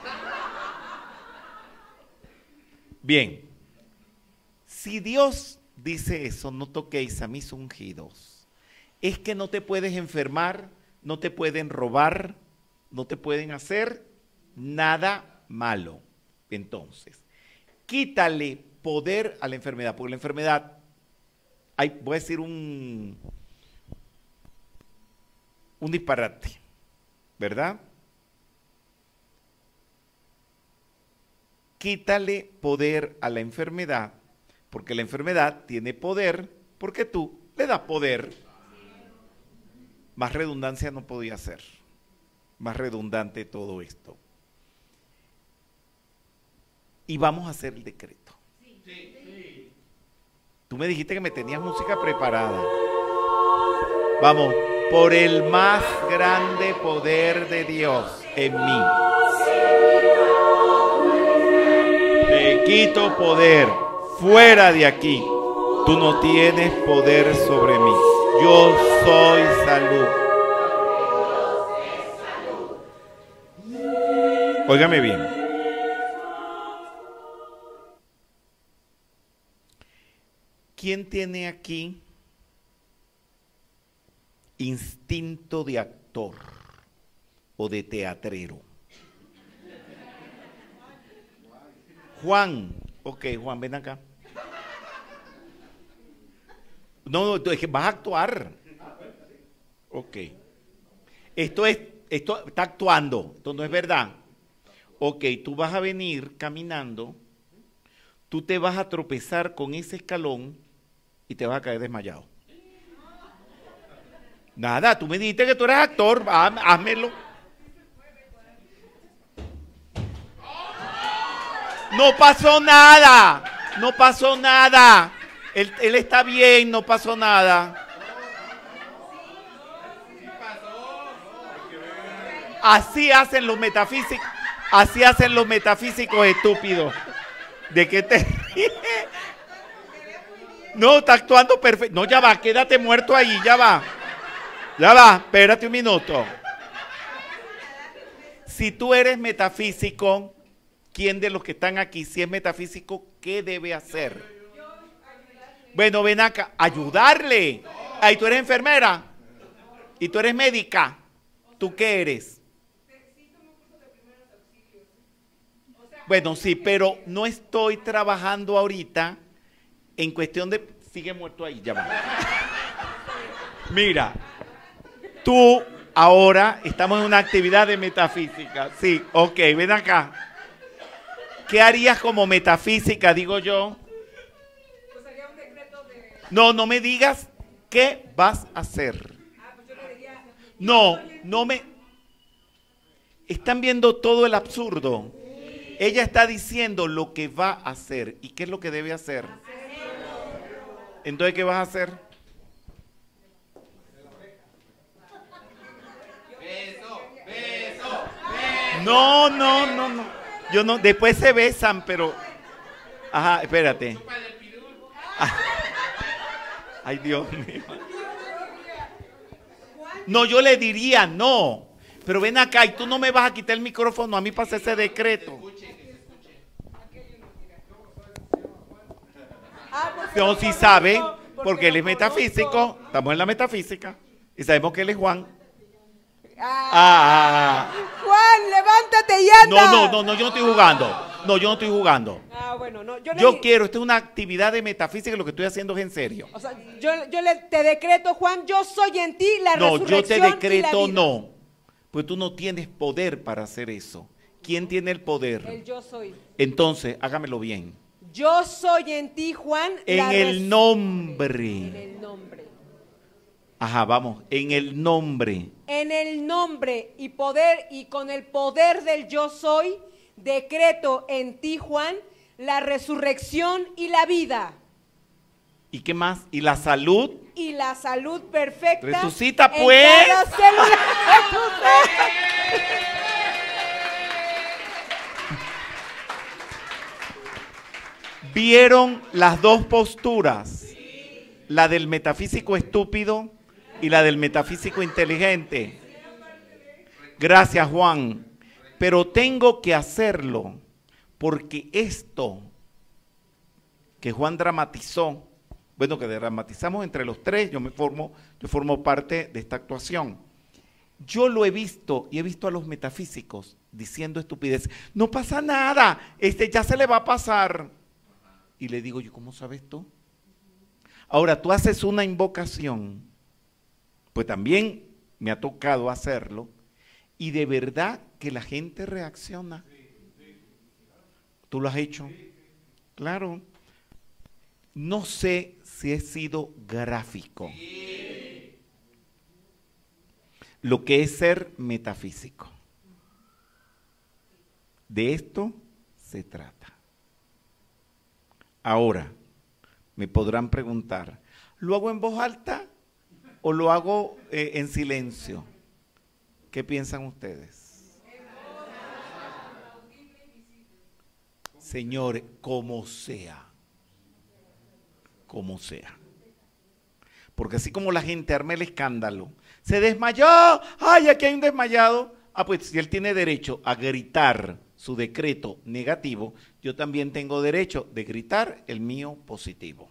Bien. Si Dios dice eso, no toquéis a mis ungidos, es que no te puedes enfermar, no te pueden robar, no te pueden hacer nada malo. Entonces, quítale poder a la enfermedad, porque la enfermedad, hay, voy a decir un, un disparate, ¿verdad? Quítale poder a la enfermedad, porque la enfermedad tiene poder, porque tú le das poder. Más redundancia no podía ser, más redundante todo esto. Y vamos a hacer el decreto. Tú me dijiste que me tenías música preparada. Vamos, por el más grande poder de Dios en mí. Te quito poder, fuera de aquí. Tú no tienes poder sobre mí. Yo soy salud. Óigame bien. ¿Quién tiene aquí instinto de actor o de teatrero? Juan. Ok, Juan, ven acá. No, no, es que vas a actuar. Ok. Esto es, esto está actuando, esto no es verdad. Ok, tú vas a venir caminando, tú te vas a tropezar con ese escalón y te vas a caer desmayado. Nada, tú me dijiste que tú eres actor, házmelo. No pasó nada, no pasó nada. Él, él está bien, no pasó nada. Así hacen los metafísicos, así hacen los metafísicos estúpidos. ¿De qué te ríes? No, está actuando perfecto. No, ya va, quédate muerto ahí, ya va. Ya va, espérate un minuto. Si tú eres metafísico, ¿quién de los que están aquí, si es metafísico, qué debe hacer? Bueno, ven acá, ayudarle. Ay, tú eres enfermera y tú eres médica. ¿Tú qué eres? Bueno, sí, pero no estoy trabajando ahorita en cuestión de... Sigue muerto ahí, ya va. Mira, tú ahora estamos en una actividad de metafísica. Sí, ok, ven acá. ¿Qué harías como metafísica, digo yo? Pues haría un decreto de... No, no me digas qué vas a hacer. Ah, pues yo le diría... No, no me... Están viendo todo el absurdo. Ella está diciendo lo que va a hacer. ¿Y qué es lo que debe hacer? Entonces, ¿qué vas a hacer? Beso, beso, No, no, no, no. Yo no, después se besan, pero... Ajá, espérate. Ah. Ay, Dios mío. No, yo le diría no. Pero ven acá, y tú no me vas a quitar el micrófono a mí para hacer ese decreto. Ah, pues No, si sabe, porque él es metafísico. Estamos en la metafísica. Y sabemos que él es Juan. Ah, Ah, Juan, levántate y anda. no, no, no, no, yo no estoy jugando. No, yo no estoy jugando. Ah, bueno, no, yo, le Yo di- quiero, esto es una actividad de metafísica, lo que estoy haciendo es en serio. O sea, yo, yo le, te decreto, Juan, yo soy en ti la No, yo te resurrección y la decreto vida. no. Pues tú no tienes poder para hacer eso. ¿Quién tiene el El poder? yo soy. Entonces, hágamelo bien. Yo soy en ti, Juan. En la el res- En nombre. el nombre. Ajá, vamos. En el nombre. En el nombre y poder y con el poder del yo soy, decreto en ti, Juan, la resurrección y la vida ¿Y qué más? ¿Y la salud? y la salud perfecta. Resucita, en pues. cada célula de tu ser. ¿Vieron las dos posturas? La del metafísico estúpido y la del metafísico inteligente. Gracias, Juan. Pero tengo que hacerlo porque esto que Juan dramatizó, bueno, que dramatizamos entre los tres, yo me formo, yo formo parte de esta actuación. Yo lo he visto y he visto a los metafísicos diciendo estupidez. No pasa nada, este ya se le va a pasar. Y le digo yo, ¿cómo sabes tú? Ahora, tú haces una invocación, pues también me ha tocado hacerlo, y de verdad que la gente reacciona. ¿Tú lo has hecho? Claro. No sé si he sido gráfico. Lo que es ser metafísico. De esto se trata. Ahora, me podrán preguntar, ¿lo hago en voz alta o lo hago eh, en silencio? ¿Qué piensan ustedes? Señores, como sea, como sea. Porque así como la gente arma el escándalo, se desmayó, ay, aquí hay un desmayado. Ah, pues si él tiene derecho a gritar su decreto negativo, yo también tengo derecho de gritar el mío positivo.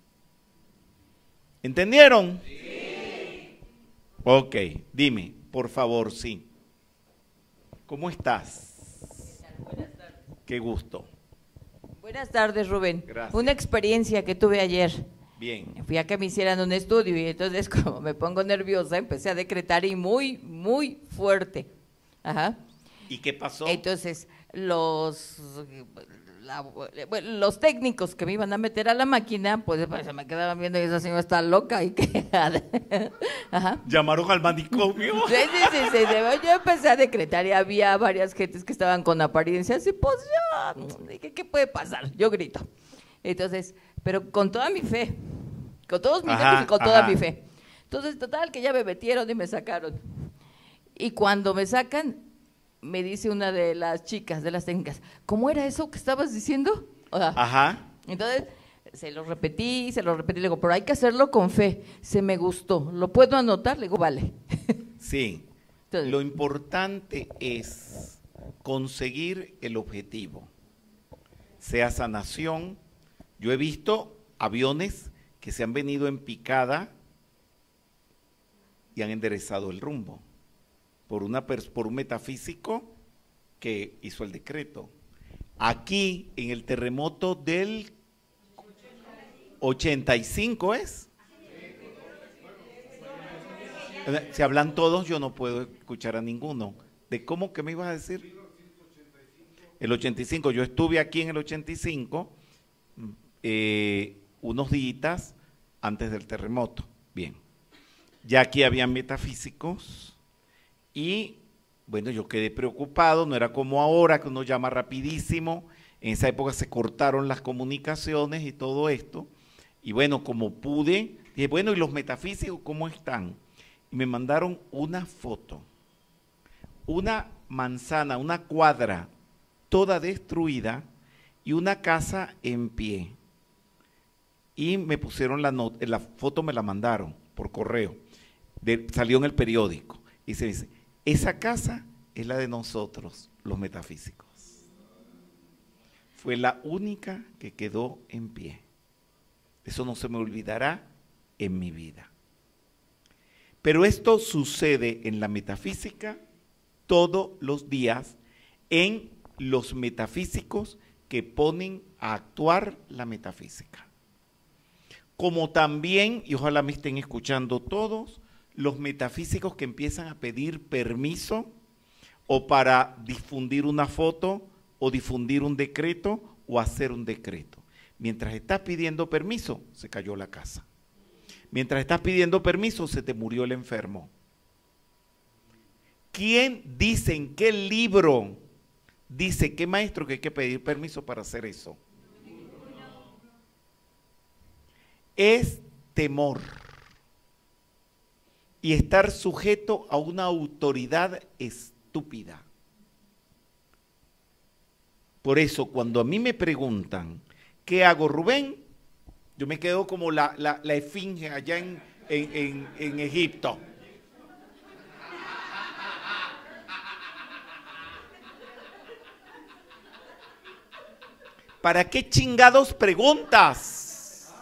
¿Entendieron? Sí. Ok, dime, por favor, sí. ¿Cómo estás? Buenas tardes. Qué gusto. Buenas tardes, Rubén. Gracias. Una experiencia que tuve ayer. Bien. Fui a que me hicieran un estudio y entonces como me pongo nerviosa empecé a decretar y muy, muy fuerte. Ajá. ¿Y qué pasó? Entonces los la- bueno, los técnicos que me iban a meter a la máquina, pues, pues, se me quedaban viendo y esa señora está loca y que ajá. ¿Llamaron al manicomio? Sí, sí, sí, sí, sí. Yo empecé a decretar y había varias gentes que estaban con apariencias y pues yo dije, ¿qué puede pasar? Yo grito. Entonces, pero con toda mi fe, con todos mis Ajá, nervios y con toda ajá. mi fe. Entonces, total, que ya me metieron y me sacaron. Y cuando me sacan, me dice una de las chicas, de las técnicas, ¿cómo era eso que estabas diciendo? O sea, Ajá. entonces, se lo repetí, se lo repetí, le digo, pero hay que hacerlo con fe. Se me gustó, ¿lo puedo anotar? Le digo, vale. Sí. Entonces, Lo importante es conseguir el objetivo, sea sanación. Yo he visto aviones que se han venido en picada y han enderezado el rumbo por, una, por un metafísico que hizo el decreto. Aquí, en el terremoto del ochenta y cinco, ¿es? Si hablan todos, yo no puedo escuchar a ninguno. ¿De cómo que me ibas a decir? El ochenta y cinco, yo estuve aquí en el ochenta y cinco, eh, unos días antes del terremoto. Bien, ya aquí habían metafísicos y, bueno, yo quedé preocupado, no era como ahora que uno llama rapidísimo, en esa época se cortaron las comunicaciones y todo esto, y bueno, como pude, dije, bueno, ¿y los metafísicos cómo están? Y me mandaron una foto, una manzana, una cuadra, toda destruida y una casa en pie. Y me pusieron la, not la foto, me la mandaron por correo, de, salió en el periódico, y se dice, esa casa es la de nosotros, los metafísicos. Fue la única que quedó en pie. Eso no se me olvidará en mi vida. Pero esto sucede en la metafísica todos los días en los metafísicos que ponen a actuar la metafísica. Como también, y ojalá me estén escuchando todos, los metafísicos que empiezan a pedir permiso o para difundir una foto o difundir un decreto o hacer un decreto. Mientras estás pidiendo permiso, se cayó la casa. Mientras estás pidiendo permiso, se te murió el enfermo. ¿Quién dice en qué libro dice qué maestro que hay que pedir permiso para hacer eso? Es temor y estar sujeto a una autoridad estúpida. Por eso, cuando a mí me preguntan, ¿qué hago, Rubén? Yo me quedo como la, la, la esfinge allá en, en, en, en Egipto. ¿Para qué chingados preguntas?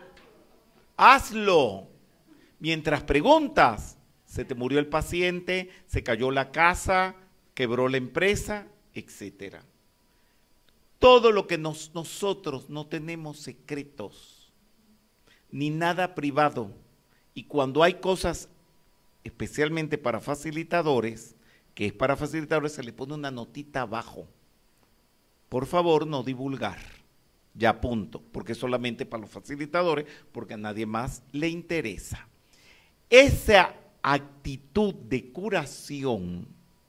Hazlo. Mientras preguntas, se te murió el paciente, se cayó la casa, quebró la empresa, etcétera. Todo lo que nos, nosotros no tenemos secretos, ni nada privado. Y cuando hay cosas, especialmente para facilitadores, que es para facilitadores, se le pone una notita abajo. Por favor, no divulgar. Ya punto, porque es solamente para los facilitadores, porque a nadie más le interesa. Esa actitud de curación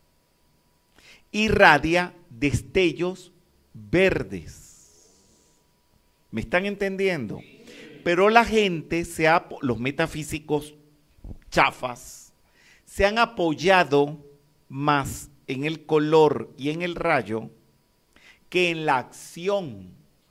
irradia destellos verdes. ¿Me están entendiendo? Pero la gente, se ha, los metafísicos chafas, se han apoyado más en el color y en el rayo que en la acción.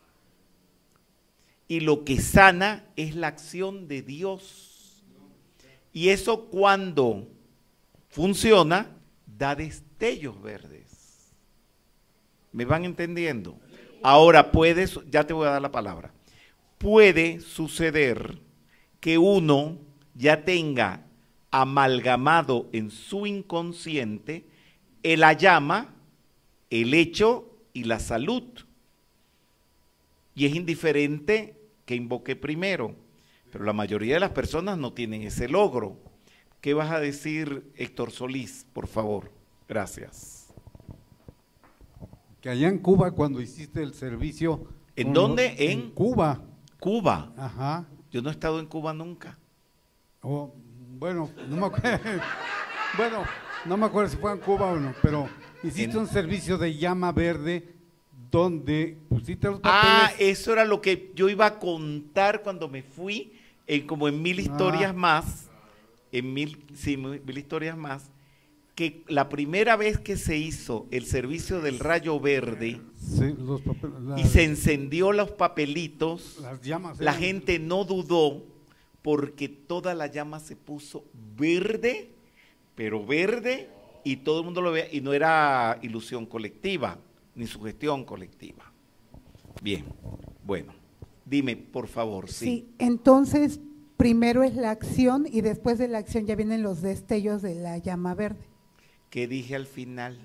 Y lo que sana es la acción de Dios. Y eso, cuando funciona, da destellos verdes. ¿Me van entendiendo? Ahora puede, ya te voy a dar la palabra, puede suceder que uno ya tenga amalgamado en su inconsciente la llama, el hecho y la salud. Y es indiferente que invoque primero, pero la mayoría de las personas no tienen ese logro. ¿Qué vas a decir, Héctor Solís, por favor? Gracias. Que allá en Cuba, cuando hiciste el servicio… ¿En dónde? Los, en, en Cuba. Cuba. Ajá. Yo no he estado en Cuba nunca. Oh, bueno, no me acuerdo, bueno, no me acuerdo si fue en Cuba o no, pero hiciste en, un servicio de llama verde donde pusiste los papeles. Ah, eso era lo que yo iba a contar cuando me fui, en, como en mil historias ah. más, en mil, sí, mil historias más, que la primera vez que se hizo el servicio del rayo verde, sí, los papeles, la, y se encendió los papelitos, las llamas la eran, gente no dudó, porque toda la llama se puso verde, pero verde, y todo el mundo lo veía, y no era ilusión colectiva, ni sugestión colectiva. Bien, bueno, dime, por favor. Sí, sí, entonces primero es la acción y después de la acción ya vienen los destellos de la llama verde. ¿Qué dije al final?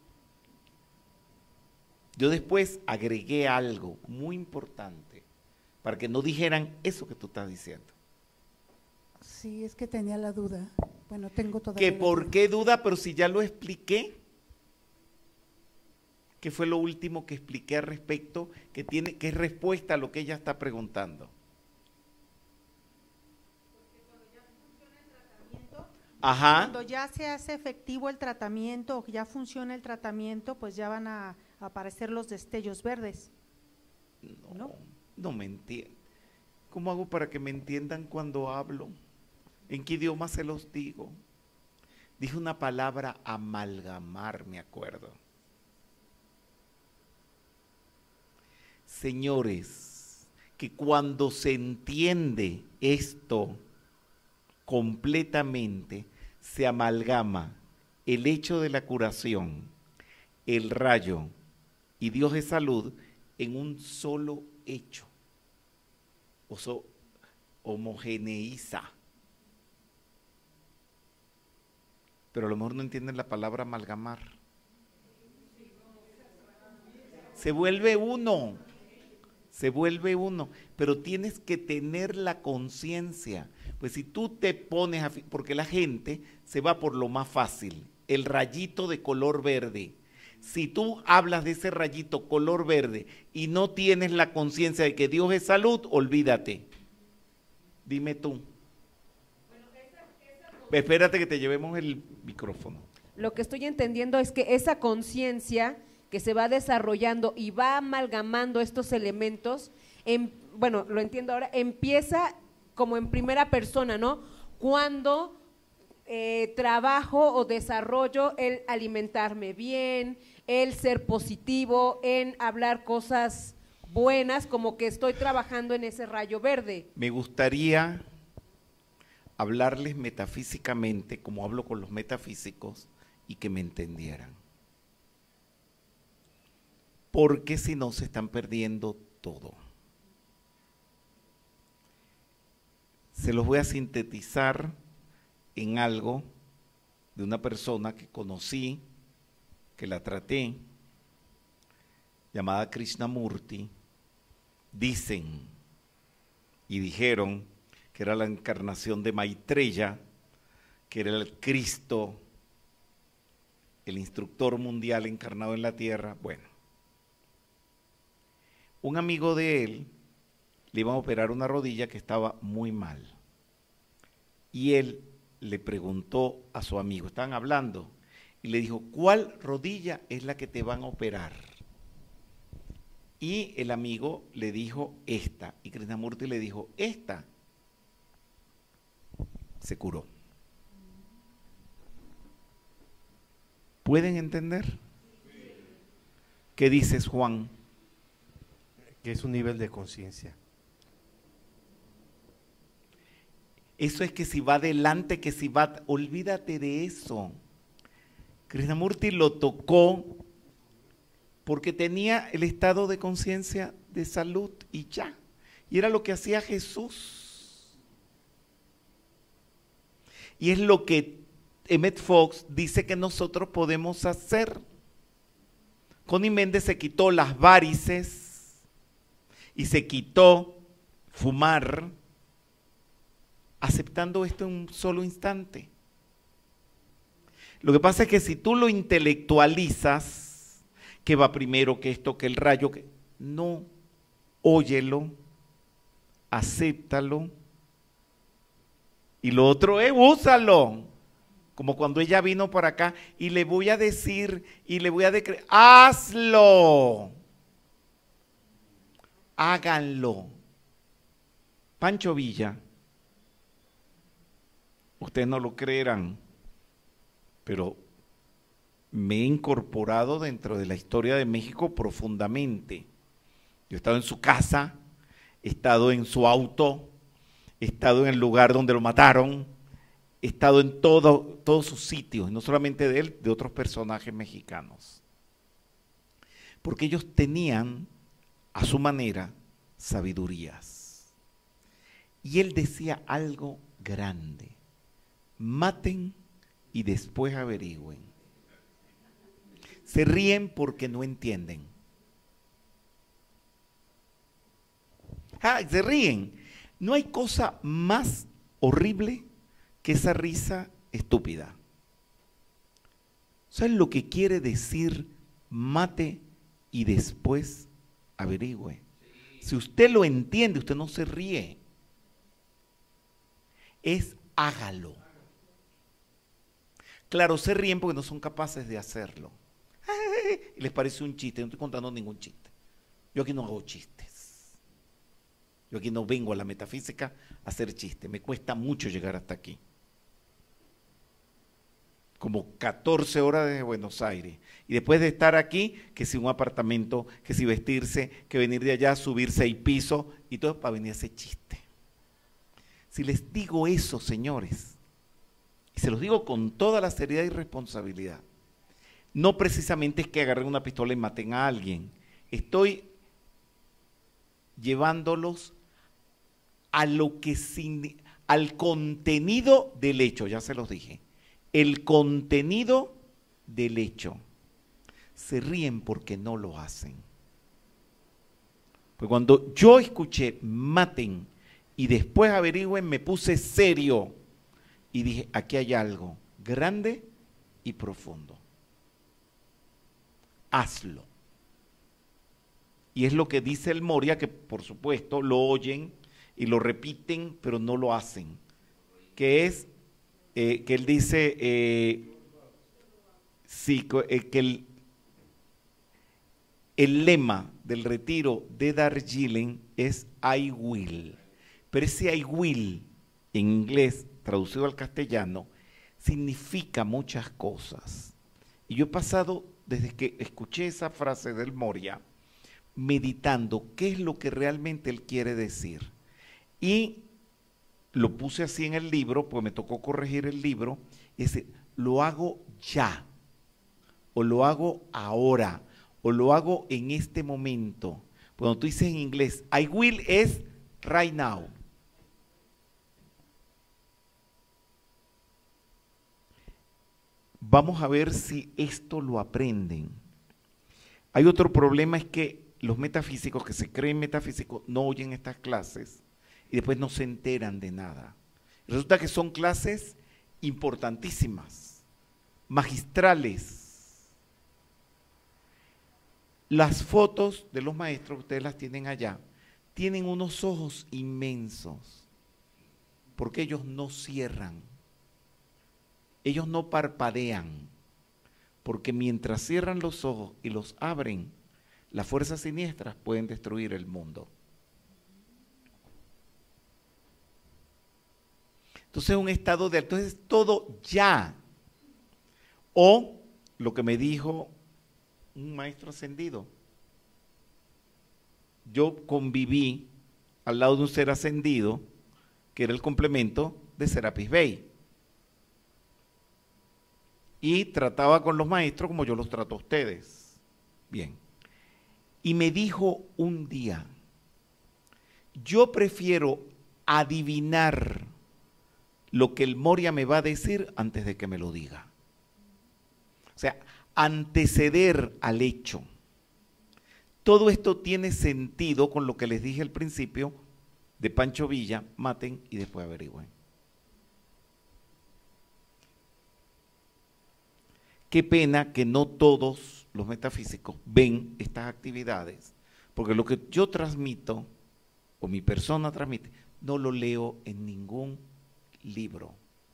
Yo después agregué algo muy importante para que no dijeran eso que tú estás diciendo. Sí, es que tenía la duda. Bueno, tengo todavía. ¿Que por qué duda? Pero si ya lo expliqué. ¿Qué fue lo último que expliqué al respecto? Que tiene, que es respuesta a lo que ella está preguntando. Ajá. Cuando ya se hace efectivo el tratamiento, o ya funciona el tratamiento, pues ya van a aparecer los destellos verdes. No, no, no me entiendo. ¿Cómo hago para que me entiendan cuando hablo? ¿En qué idioma se los digo? Dije una palabra, amalgamar, me acuerdo. Señores, que cuando se entiende esto completamente, se amalgama el hecho de la curación, el rayo y Dios de salud en un solo hecho. O sea, homogeneiza. Pero a lo mejor no entienden la palabra amalgamar. Se vuelve uno, se vuelve uno, pero tienes que tener la conciencia. Pues si tú te pones, a, porque la gente se va por lo más fácil, el rayito de color verde. Si tú hablas de ese rayito color verde y no tienes la conciencia de que Dios es salud, olvídate. Dime tú. Bueno, esa, esa... Espérate que te llevemos el micrófono. Lo que estoy entendiendo es que esa conciencia que se va desarrollando y va amalgamando estos elementos, en, bueno, lo entiendo ahora, empieza como en primera persona, ¿no? Cuando eh, trabajo o desarrollo el alimentarme bien, el ser positivo, en hablar cosas buenas, como que estoy trabajando en ese rayo verde. Me gustaría hablarles metafísicamente, como hablo con los metafísicos, y que me entendieran. porque si no se están perdiendo todo. Se los voy a sintetizar en algo de una persona que conocí, que la traté, llamada Krishnamurti. Dicen y dijeron que era la encarnación de Maitreya, que era el Cristo, el instructor mundial encarnado en la tierra. Bueno, un amigo de él le iban a operar una rodilla que estaba muy mal. Y él le preguntó a su amigo, estaban hablando, y le dijo, ¿cuál rodilla es la que te van a operar? Y el amigo le dijo, esta. Y Krishnamurti le dijo, esta. Se curó. ¿Pueden entender? ¿Qué dices, Juan? Que es un nivel de conciencia. Eso es que si va adelante, que si va, olvídate de eso. Krishnamurti lo tocó porque tenía el estado de conciencia de salud y ya. Y era lo que hacía Jesús. Y es lo que Emmett Fox dice que nosotros podemos hacer. Connie Méndez se quitó las varices y se quitó fumar, aceptando esto en un solo instante. Lo que pasa es que si tú lo intelectualizas, que va primero que esto, que el rayo, que no, óyelo, acéptalo, y lo otro es úsalo. Como cuando ella vino por acá y le voy a decir y le voy a decretar, hazlo, háganlo. Pancho Villa, ustedes no lo creerán, pero me he incorporado dentro de la historia de México profundamente. Yo he estado en su casa, he estado en su auto, he estado en el lugar donde lo mataron, he estado en todo, todos sus sitios, no solamente de él, de otros personajes mexicanos. Porque ellos tenían, a su manera, sabidurías. Y él decía algo grande: maten y después averigüen. Se ríen porque no entienden. Ah, se ríen. No hay cosa más horrible que esa risa estúpida. ¿Saben lo que quiere decir mate y después averigüe? Si usted lo entiende, usted no se ríe. Es hágalo. Claro, se ríen porque no son capaces de hacerlo. Y les parece un chiste. No estoy contando ningún chiste. Yo aquí no hago chistes. Yo aquí no vengo a la metafísica a hacer chistes. Me cuesta mucho llegar hasta aquí. Como catorce horas desde Buenos Aires. Y después de estar aquí, que si un apartamento, que si vestirse, que venir de allá, subir seis pisos y todo para venir a hacer chiste. Si les digo eso, señores, y se los digo con toda la seriedad y responsabilidad, no precisamente es que agarren una pistola y maten a alguien. Estoy llevándolos a lo que sin, al contenido del hecho, ya se los dije. El contenido del hecho. Se ríen porque no lo hacen. Pues cuando yo escuché maten y después averigüen, me puse serio y dije, aquí hay algo grande y profundo. Hazlo. Y es lo que dice el Moria, que por supuesto lo oyen y lo repiten, pero no lo hacen. Que es, eh, que él dice, eh, sí, eh, que el, el lema del retiro de Darjeeling es I will. Pero ese I will, en inglés, traducido al castellano, significa muchas cosas. Y yo he pasado, desde que escuché esa frase del Moria, meditando qué es lo que realmente él quiere decir. Y lo puse así en el libro, pues me tocó corregir el libro, y decir, lo hago ya, o lo hago ahora, o lo hago en este momento. Cuando tú dices en inglés, I will es right now. Vamos a ver si esto lo aprenden. Hay otro problema, es que los metafísicos que se creen metafísicos no oyen estas clases y después no se enteran de nada. Resulta que son clases importantísimas, magistrales. Las fotos de los maestros, ustedes las tienen allá, tienen unos ojos inmensos, porque ellos no cierran, ellos no parpadean, porque mientras cierran los ojos y los abren, las fuerzas siniestras pueden destruir el mundo. Entonces es un estado de, entonces todo ya. O lo que me dijo un maestro ascendido. Yo conviví al lado de un ser ascendido que era el complemento de Serapis Bey. Y trataba con los maestros como yo los trato a ustedes. Bien. Y me dijo un día, yo prefiero adivinar lo que el Moria me va a decir antes de que me lo diga. O sea, anteceder al hecho. Todo esto tiene sentido con lo que les dije al principio de Pancho Villa, maten y después averigüen. Qué pena que no todos los metafísicos ven estas actividades, porque lo que yo transmito, o mi persona transmite, no lo leo en ningún libro.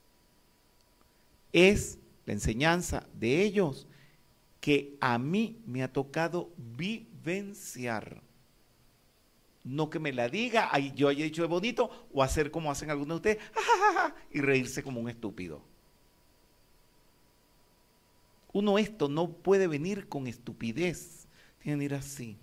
Es la enseñanza de ellos que a mí me ha tocado vivenciar. No que me la diga, yo haya dicho de bonito, o hacer como hacen algunos de ustedes, y reírse como un estúpido. Uno esto no puede venir con estupidez, tiene que ir así.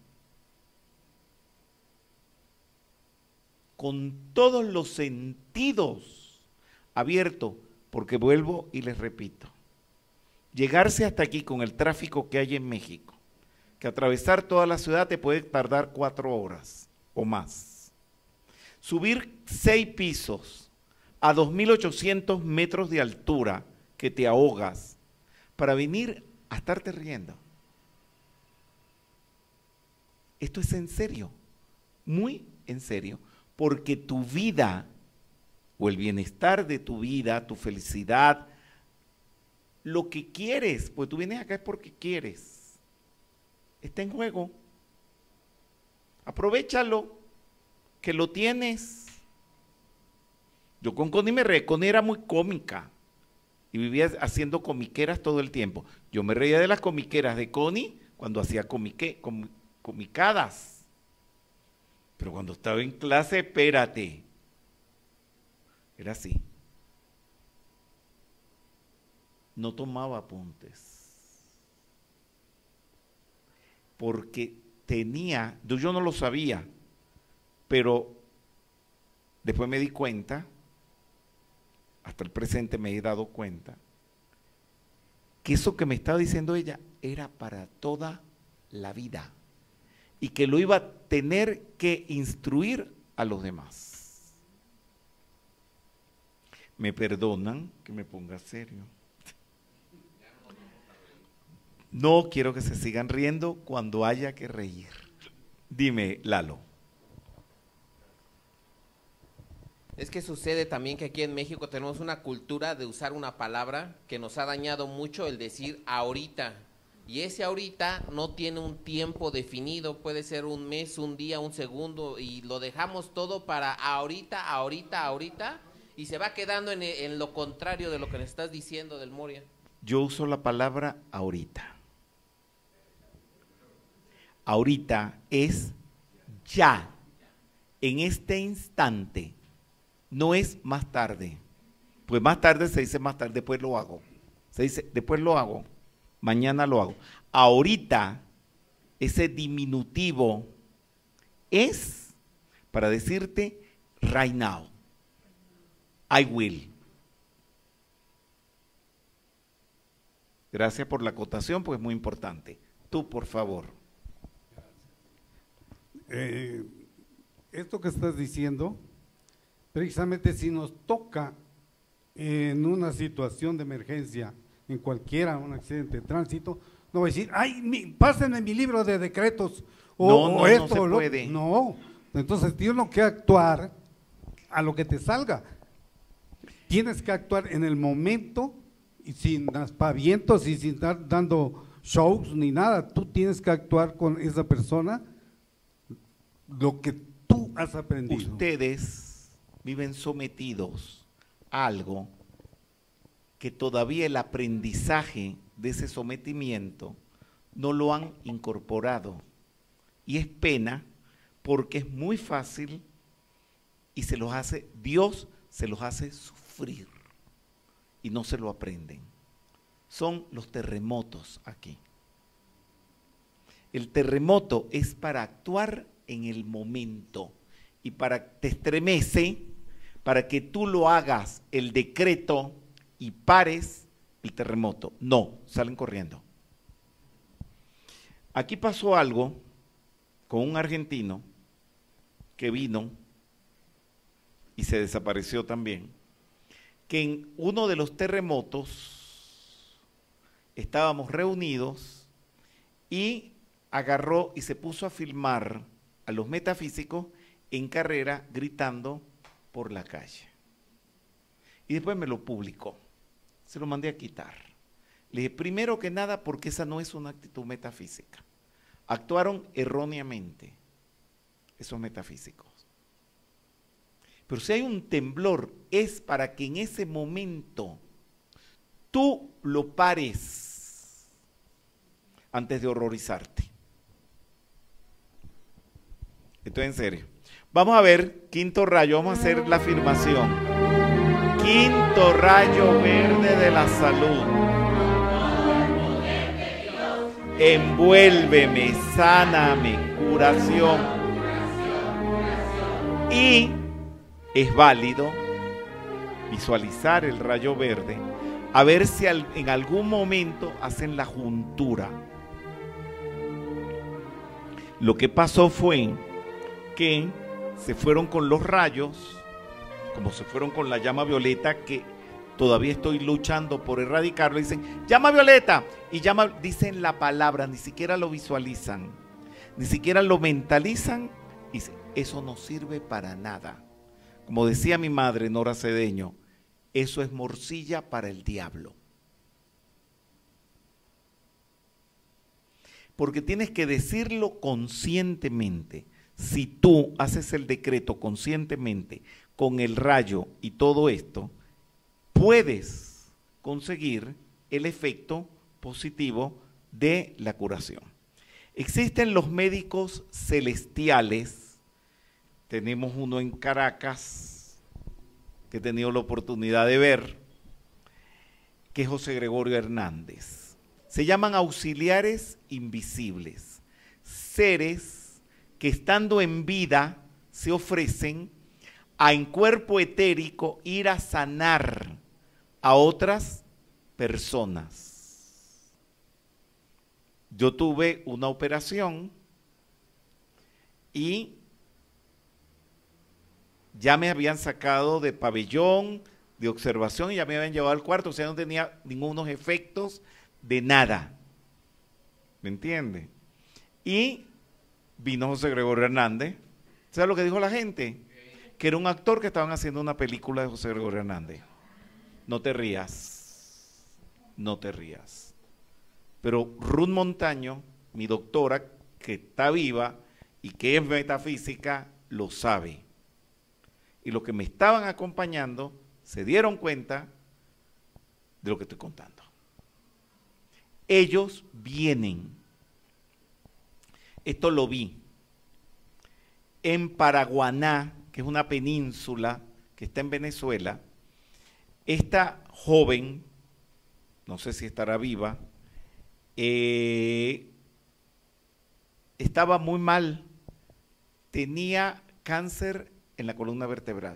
Con todos los sentidos abiertos, porque vuelvo y les repito, llegarse hasta aquí con el tráfico que hay en México, que atravesar toda la ciudad te puede tardar cuatro horas o más. Subir seis pisos a dos mil ochocientos metros de altura, que te ahogas, para venir a estarte riendo. Esto es en serio, muy en serio, porque tu vida o el bienestar de tu vida, tu felicidad, lo que quieres, pues tú vienes acá es porque quieres, está en juego. Aprovéchalo, que lo tienes. Yo con Connie me reí, Connie era muy cómica y vivía haciendo comiqueras todo el tiempo. Yo me reía de las comiqueras de Connie cuando hacía comique, com, comicadas. Pero cuando estaba en clase, espérate. Era así. No tomaba apuntes. Porque tenía, yo, yo no lo sabía, pero después me di cuenta, hasta el presente me he dado cuenta, que eso que me estaba diciendo ella era para toda la vida y que lo iba a tener que instruir a los demás. Me perdonan que me ponga serio. No quiero que se sigan riendo cuando haya que reír. Dime, Lalo. Es que sucede también que aquí en México tenemos una cultura de usar una palabra que nos ha dañado mucho, el decir ahorita. Y ese ahorita no tiene un tiempo definido, puede ser un mes, un día, un segundo, y lo dejamos todo para ahorita, ahorita, ahorita, y se va quedando en, en lo contrario de lo que le estás diciendo del Moria. Yo uso la palabra ahorita. Ahorita es ya, en este instante, no es más tarde. Pues más tarde se dice más tarde, después lo hago. Se dice, después lo hago, mañana lo hago. Ahorita, ese diminutivo es para decirte right now, I will. Gracias por la acotación, pues es muy importante. Tú, por favor. eh, esto que estás diciendo, precisamente si nos toca en una situación de emergencia, en cualquiera, un accidente de tránsito, no voy a decir, ay, mi, pásenme mi libro de decretos, o, No, o no, no esto, se o lo- puede. no, entonces tienes que actuar a lo que te salga, tienes que actuar en el momento, y sin aspavientos y sin estar dando shows ni nada, tú tienes que actuar con esa persona lo que tú has aprendido. Ustedes viven sometidos a algo que todavía el aprendizaje de ese sometimiento no lo han incorporado. Y es pena porque es muy fácil y se los hace, Dios se los hace sufrir y no se lo aprenden. Son los terremotos aquí. El terremoto es para actuar en el momento y para te estremece, para que tú lo hagas el decreto y pares el terremoto. No, salen corriendo. Aquí pasó algo con un argentino que vino y se desapareció también, que en uno de los terremotos estábamos reunidos y agarró y se puso a filmar a los metafísicos en carrera gritando por la calle. Y después me lo publicó, se lo mandé a quitar. Le dije, primero que nada, porque esa no es una actitud metafísica. Actuaron erróneamente esos metafísicos. Pero si hay un temblor, es para que en ese momento tú lo pares antes de horrorizarte. Esto es en serio. Vamos a ver, quinto rayo, vamos a hacer la afirmación. Quinto rayo verde de la salud. Envuélveme, sáname, curación. Y es válido visualizar el rayo verde, a ver si al, en algún momento hacen la juntura. Lo que pasó fue que se fueron con los rayos, como se fueron con la llama violeta, que todavía estoy luchando por erradicarlo. Dicen, llama violeta, y llama, dicen la palabra, ni siquiera lo visualizan, ni siquiera lo mentalizan, y dicen, eso no sirve para nada. Como decía mi madre, Nora Cedeño, eso es morcilla para el diablo. Porque tienes que decirlo conscientemente. Si tú haces el decreto conscientemente con el rayo y todo esto, puedes conseguir el efecto positivo de la curación. Existen los médicos celestiales. Tenemos uno en Caracas, que he tenido la oportunidad de ver, que es José Gregorio Hernández. Se llaman auxiliares invisibles, seres que estando en vida se ofrecen a en cuerpo etérico ir a sanar a otras personas. Yo tuve una operación y ya me habían sacado de pabellón, de observación, y ya me habían llevado al cuarto, o sea, no tenía ningunos efectos de nada. ¿Me entiende? Y vino José Gregorio Hernández. ¿Sabes lo que dijo la gente? Que era un actor que estaban haciendo una película de José Gregorio Hernández. No te rías, no te rías. Pero Ruth Montaño, mi doctora, que está viva y que es metafísica, lo sabe. Y los que me estaban acompañando se dieron cuenta de lo que estoy contando. Ellos vienen. Esto lo vi en Paraguaná, que es una península que está en Venezuela. Esta joven, no sé si estará viva, eh, estaba muy mal, tenía cáncer en la columna vertebral.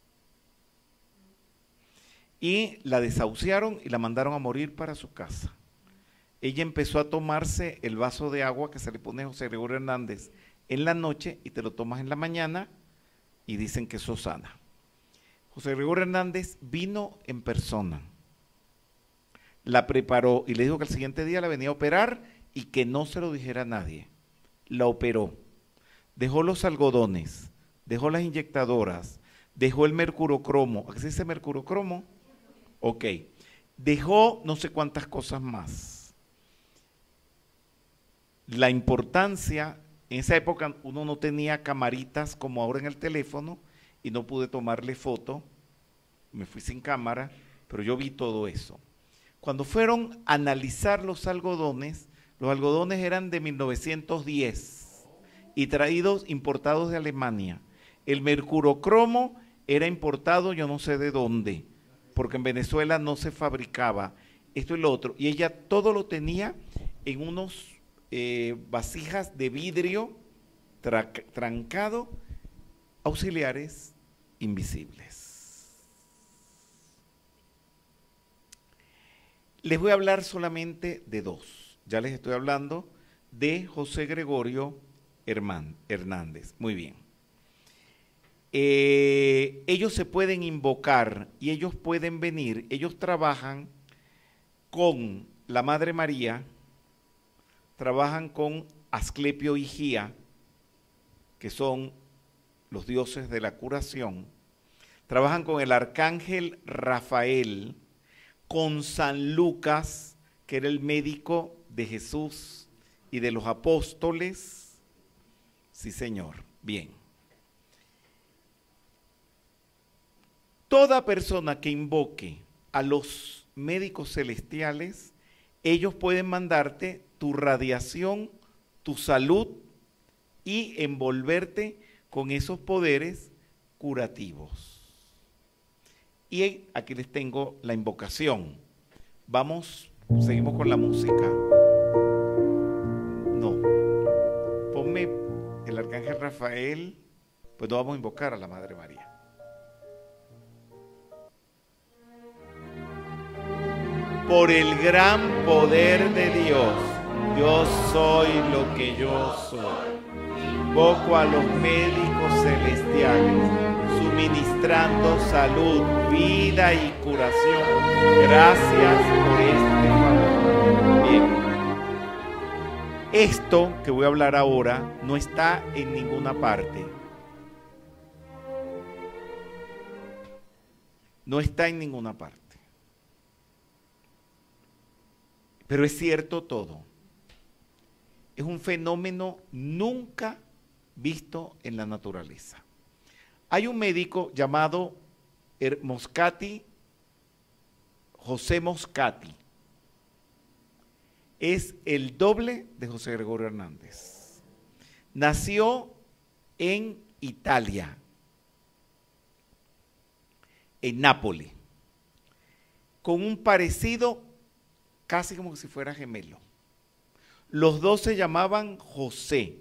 Y la desahuciaron y la mandaron a morir para su casa. Ella empezó a tomarse el vaso de agua que se le pone a José Gregorio Hernández en la noche y te lo tomas en la mañana y dicen que eso sana. José Gregorio Hernández vino en persona, la preparó y le dijo que el siguiente día la venía a operar y que no se lo dijera a nadie. La operó, dejó los algodones, dejó las inyectadoras, dejó el mercurocromo. ¿A qué se dice mercurocromo? Ok. Dejó no sé cuántas cosas más. La importancia, en esa época uno no tenía camaritas como ahora en el teléfono y no pude tomarle foto, me fui sin cámara, pero yo vi todo eso. Cuando fueron a analizar los algodones, los algodones eran de mil novecientos diez y traídos, importados de Alemania. El mercurocromo era importado yo no sé de dónde, porque en Venezuela no se fabricaba esto y lo otro. Y ella todo lo tenía en unos eh, vasijas de vidrio tra trancado, auxiliares invisibles. Les voy a hablar solamente de dos. Ya les estoy hablando de José Gregorio Hernández. Muy bien. Eh, ellos se pueden invocar y ellos pueden venir. Ellos trabajan con la Madre María, trabajan con Asclepio y Higía, que son los dioses de la curación, trabajan con el arcángel Rafael, con San Lucas, que era el médico de Jesús y de los apóstoles. Sí, señor. Bien. Toda persona que invoque a los médicos celestiales, ellos pueden mandarte tu radiación, tu salud y envolverte con esos poderes curativos. Y aquí les tengo la invocación. Vamos, seguimos con la música. No. Ponme el arcángel Rafael, pues no vamos a invocar a la Madre María. Por el gran poder de Dios, yo soy lo que yo soy. Invoco a los médicos celestiales, suministrando salud, vida y curación. Gracias por este favor. Bien. Esto que voy a hablar ahora no está en ninguna parte. No está en ninguna parte. Pero es cierto todo. Es un fenómeno nunca visto en la naturaleza. Hay un médico llamado Moscati, José Moscati. Es el doble de José Gregorio Hernández. Nació en Italia, en Nápoles, con un parecido casi como si fuera gemelo. Los dos se llamaban José.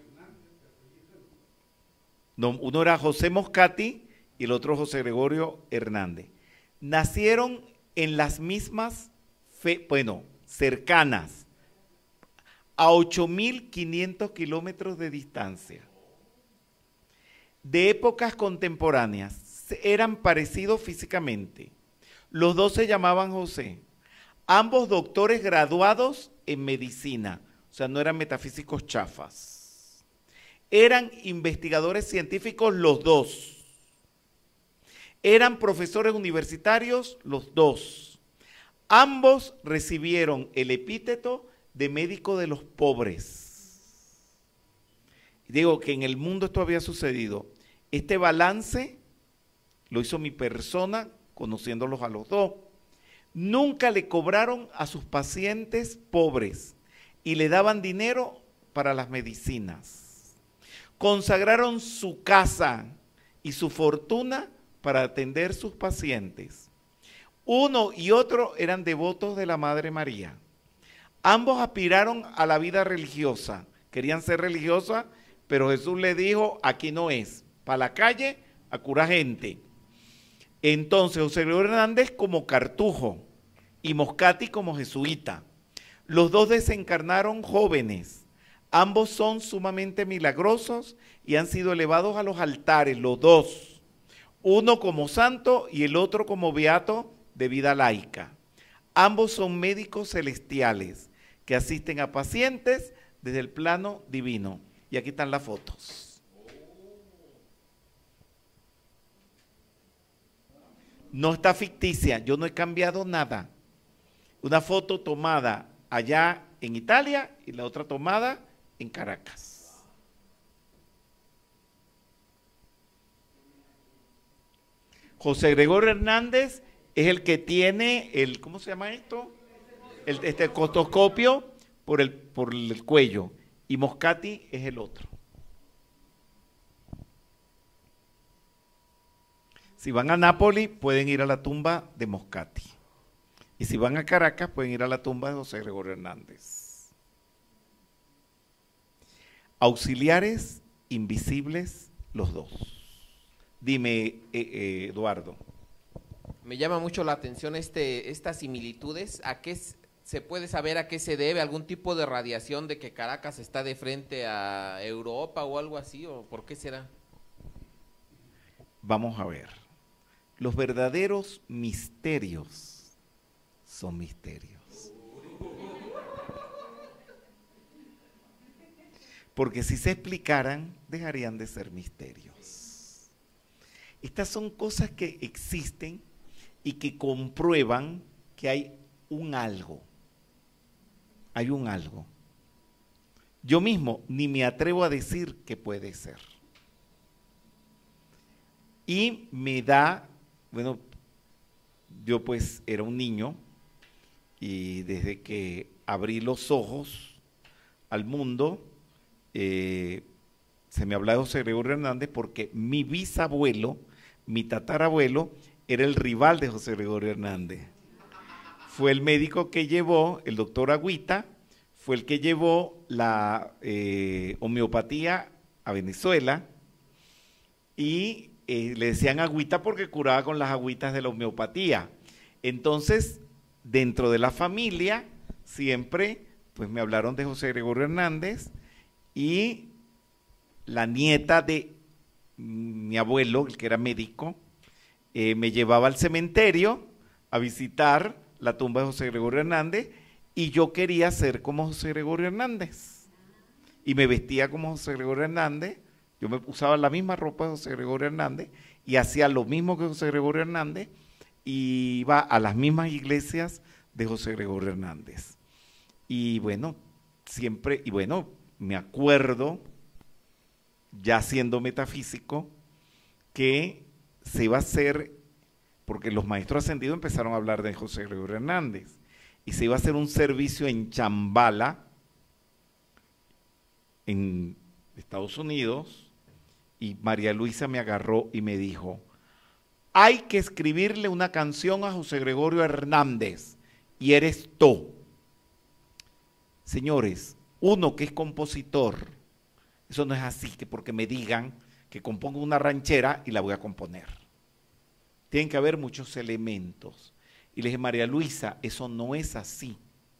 No, uno era José Moscati y el otro José Gregorio Hernández. Nacieron en las mismas, fe, bueno, cercanas, a ocho mil quinientos kilómetros de distancia. De épocas contemporáneas, eran parecidos físicamente. Los dos se llamaban José. Ambos doctores graduados en medicina, o sea, no eran metafísicos chafas. Eran investigadores científicos los dos. Eran profesores universitarios los dos. Ambos recibieron el epíteto de médico de los pobres. Digo que en el mundo esto había sucedido. Este balance lo hizo mi persona, conociéndolos a los dos. Nunca le cobraron a sus pacientes pobres y le daban dinero para las medicinas. Consagraron su casa y su fortuna para atender sus pacientes. Uno y otro eran devotos de la Madre María. Ambos aspiraron a la vida religiosa. Querían ser religiosas, pero Jesús le dijo, aquí no es, para la calle a curar gente. Entonces, José Gregorio Hernández como cartujo y Moscati como jesuita. Los dos desencarnaron jóvenes. Ambos son sumamente milagrosos y han sido elevados a los altares, los dos. Uno como santo y el otro como beato de vida laica. Ambos son médicos celestiales que asisten a pacientes desde el plano divino. Y aquí están las fotos. No está ficticia, yo no he cambiado nada. Una foto tomada allá en Italia y la otra tomada en Caracas. José Gregorio Hernández es el que tiene el, ¿cómo se llama esto? El estetoscopio por el, por el cuello, y Moscati es el otro. Si van a Nápoles, pueden ir a la tumba de Moscati. Y si van a Caracas, pueden ir a la tumba de José Gregorio Hernández. Auxiliares invisibles los dos. Dime, eh, eh, Eduardo. Me llama mucho la atención este, estas similitudes. ¿A qué se puede saber a qué se debe? ¿Algún tipo de radiación de que Caracas está de frente a Europa o algo así? ¿O por qué será? Vamos a ver. Los verdaderos misterios son misterios. Porque si se explicaran, dejarían de ser misterios. Estas son cosas que existen y que comprueban que hay un algo. Hay un algo. Yo mismo ni me atrevo a decir que puede ser. Y me da, bueno, yo pues era un niño y desde que abrí los ojos al mundo, eh, se me habla de José Gregorio Hernández porque mi bisabuelo, mi tatarabuelo, era el rival de José Gregorio Hernández. Fue el médico que llevó, el doctor Agüita, fue el que llevó la eh, homeopatía a Venezuela y eh, le decían agüita porque curaba con las agüitas de la homeopatía. Entonces, dentro de la familia, siempre pues me hablaron de José Gregorio Hernández y la nieta de mi abuelo, el que era médico, eh, me llevaba al cementerio a visitar la tumba de José Gregorio Hernández y yo quería ser como José Gregorio Hernández y me vestía como José Gregorio Hernández, yo me usaba la misma ropa de José Gregorio Hernández y hacía lo mismo que José Gregorio Hernández y iba a las mismas iglesias de José Gregorio Hernández. Y bueno, siempre, y bueno, me acuerdo, ya siendo metafísico, que se iba a hacer, porque los maestros ascendidos empezaron a hablar de José Gregorio Hernández, y se iba a hacer un servicio en Chambala, en Estados Unidos, y María Luisa me agarró y me dijo, hay que escribirle una canción a José Gregorio Hernández, y eres tú. Señores, uno que es compositor, eso no es así, que porque me digan que compongo una ranchera y la voy a componer. Tienen que haber muchos elementos. Y le dije, María Luisa, eso no es así.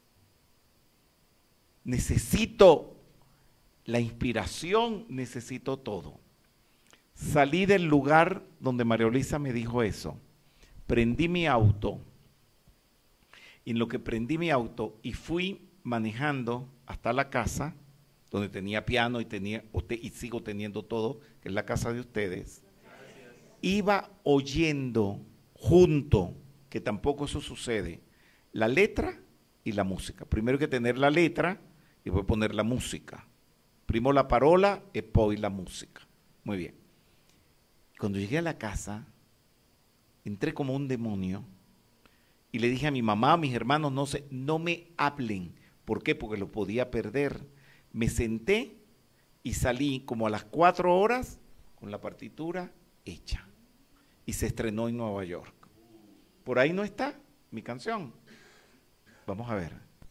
Necesito la inspiración, necesito todo. Salí del lugar donde María Luisa me dijo eso, prendí mi auto, y en lo que prendí mi auto y fui manejando hasta la casa, donde tenía piano y, tenía, y sigo teniendo todo, que es la casa de ustedes, iba oyendo junto, que tampoco eso sucede, la letra y la música. Primero hay que tener la letra y después poner la música. Primo la parola e poi la música. Muy bien. Cuando llegué a la casa, entré como un demonio y le dije a mi mamá, a mis hermanos, no sé, no me hablen. ¿Por qué? Porque lo podía perder. Me senté y salí como a las cuatro horas con la partitura hecha. Y se estrenó en Nueva York. Por ahí no está mi canción. Vamos a ver.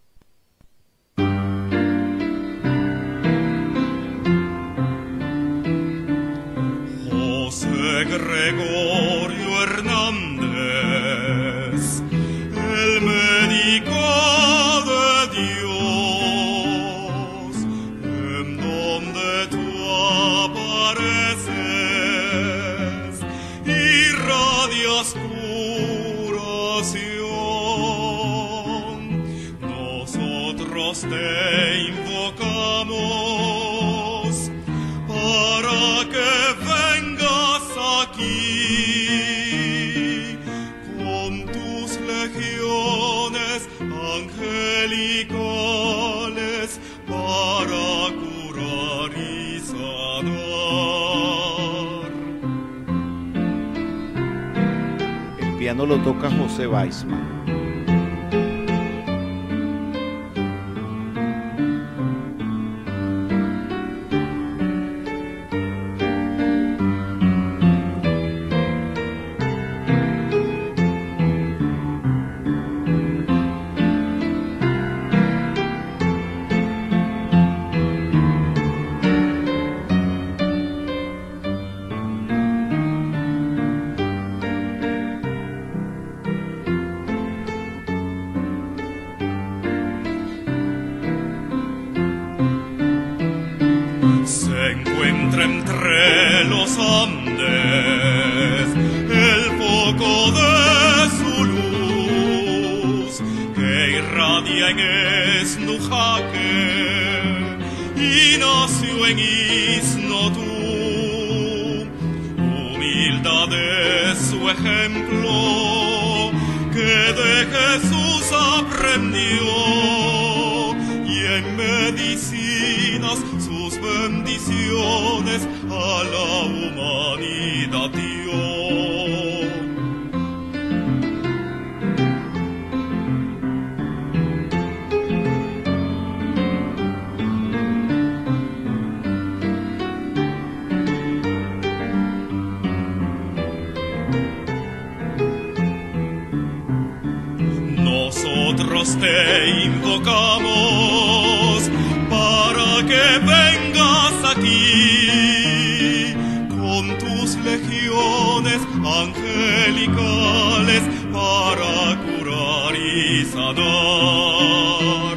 José Gregorio Hernández, el médico de Dios, piano lo toca José Weissman. Entre los Andes, el foco de su luz que irradia en Esnujaque y nació en Isnotú. Humildad es su ejemplo que de Jesús aprendió y en medicinas sus bendiciones a la humanidad dio. Nosotros te invocamos para que vengas aquí con tus legiones angelicales para curar y sanar.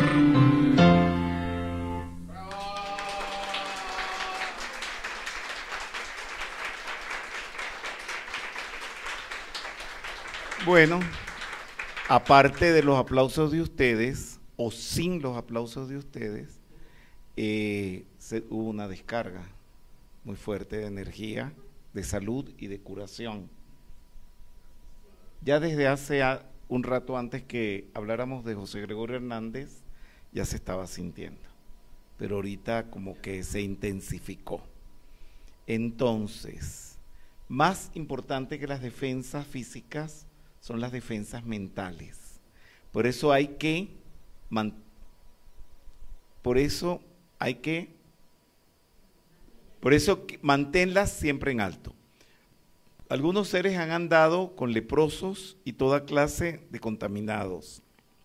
Bueno, aparte de los aplausos de ustedes, o sin los aplausos de ustedes, eh, se, hubo una descarga muy fuerte de energía, de salud y de curación. Ya desde hace a, un rato antes que habláramos de José Gregorio Hernández, ya se estaba sintiendo, pero ahorita como que se intensificó. Entonces, más importante que las defensas físicas son las defensas mentales. Por eso hay que, man, por eso hay que, por eso manténlas siempre en alto. Algunos seres han andado con leprosos y toda clase de contaminados,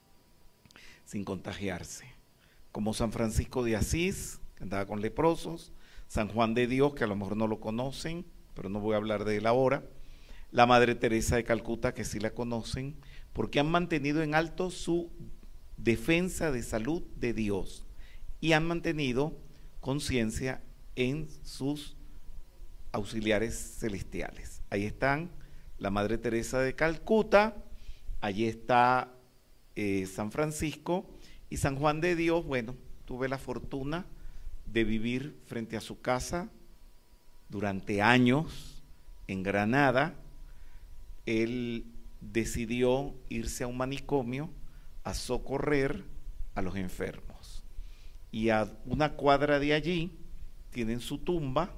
sin contagiarse, como San Francisco de Asís, que andaba con leprosos, San Juan de Dios, que a lo mejor no lo conocen, pero no voy a hablar de él ahora, la Madre Teresa de Calcuta, que sí la conocen, porque han mantenido en alto su defensa de salud de Dios y han mantenido conciencia en sus auxiliares celestiales. Ahí están la Madre Teresa de Calcuta, allí está eh, San Francisco y San Juan de Dios. Bueno, tuve la fortuna de vivir frente a su casa durante años en Granada. Él decidió irse a un manicomio a socorrer a los enfermos. Y a una cuadra de allí tienen su tumba,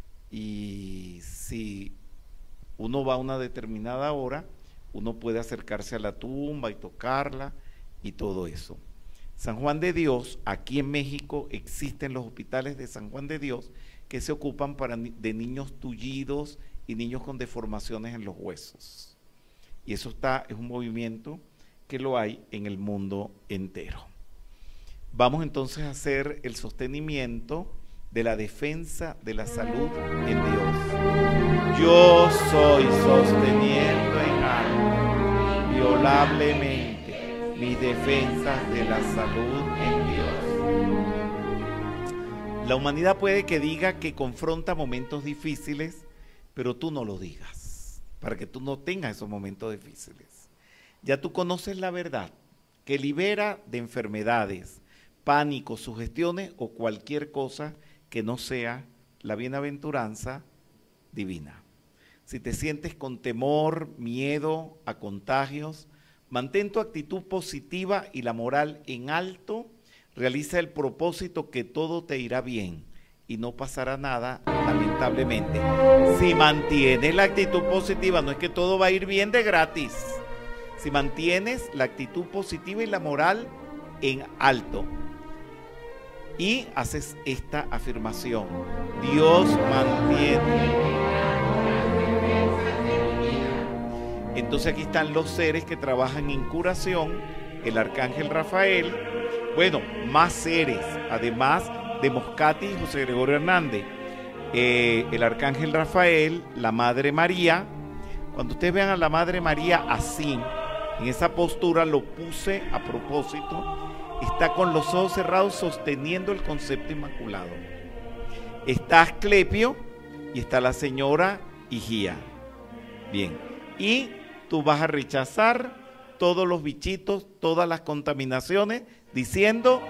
y si uno va a una determinada hora, uno puede acercarse a la tumba y tocarla y todo eso. San Juan de Dios, aquí en México existen los hospitales de San Juan de Dios que se ocupan para, de niños tullidos y niños con deformaciones en los huesos. Y eso está, es un movimiento que lo hay en el mundo entero. Vamos entonces a hacer el sostenimiento de la defensa de la salud en Dios. Yo soy sosteniendo en alto, inviolablemente, mis defensas de la salud en Dios. La humanidad puede que diga que confronta momentos difíciles, pero tú no lo digas, para que tú no tengas esos momentos difíciles. Ya tú conoces la verdad, que libera de enfermedades, pánico, sugestiones o cualquier cosa que no sea la bienaventuranza divina. Si te sientes con temor, miedo a contagios, mantén tu actitud positiva y la moral en alto, realiza el propósito que todo te irá bien y no pasará nada, lamentablemente. Si mantienes la actitud positiva, no es que todo va a ir bien de gratis. Si mantienes la actitud positiva y la moral en alto y haces esta afirmación: Dios mantiene. Entonces aquí están los seres que trabajan en curación, el arcángel Rafael, bueno, más seres, además de Moscati y José Gregorio Hernández, eh, el arcángel Rafael, la Madre María. Cuando ustedes vean a la Madre María así, en esa postura, lo puse a propósito, está con los ojos cerrados sosteniendo el concepto inmaculado. Está Asclepio y está la señora Higía. Bien, y tú vas a rechazar todos los bichitos, todas las contaminaciones, diciendo: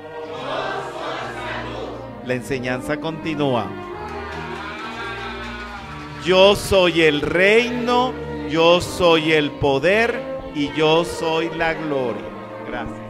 la enseñanza continúa. Yo soy el reino, yo soy el poder y yo soy la gloria. Gracias.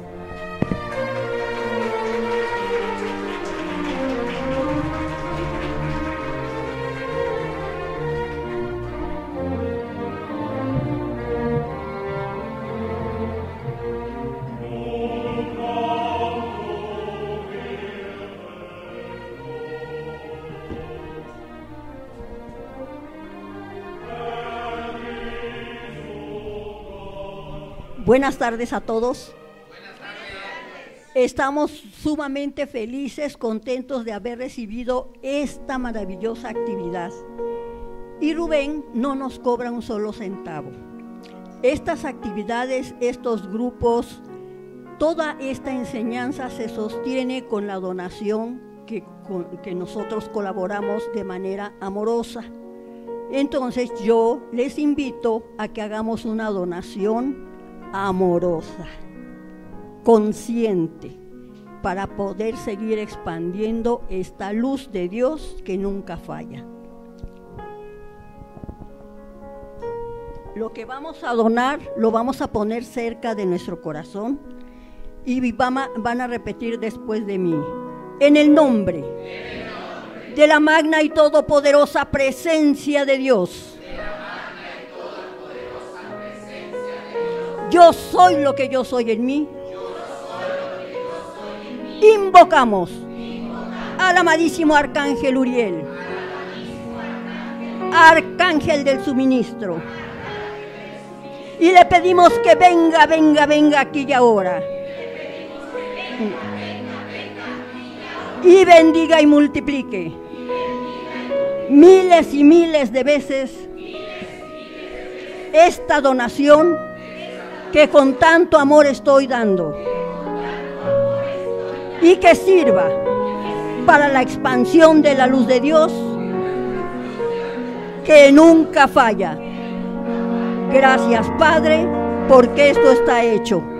Buenas tardes a todos. Buenas tardes. Estamos sumamente felices, contentos de haber recibido esta maravillosa actividad. Y Rubén no nos cobra un solo centavo. Estas actividades, estos grupos, toda esta enseñanza se sostiene con la donación que, con, que nosotros colaboramos de manera amorosa. Entonces yo les invito a que hagamos una donación amorosa, consciente, para poder seguir expandiendo esta luz de Dios que nunca falla. Lo que vamos a donar lo vamos a poner cerca de nuestro corazón y van a repetir después de mí: en el nombre de la magna y todopoderosa presencia de Dios, yo soy lo que yo soy en mí. Invocamos al amadísimo Arcángel Uriel, Arcángel del suministro, y le pedimos que venga, venga, venga aquí y ahora, y bendiga y multiplique miles y miles de veces esta donación que con tanto amor estoy dando, y que sirva para la expansión de la luz de Dios que nunca falla. Gracias, Padre, porque esto está hecho.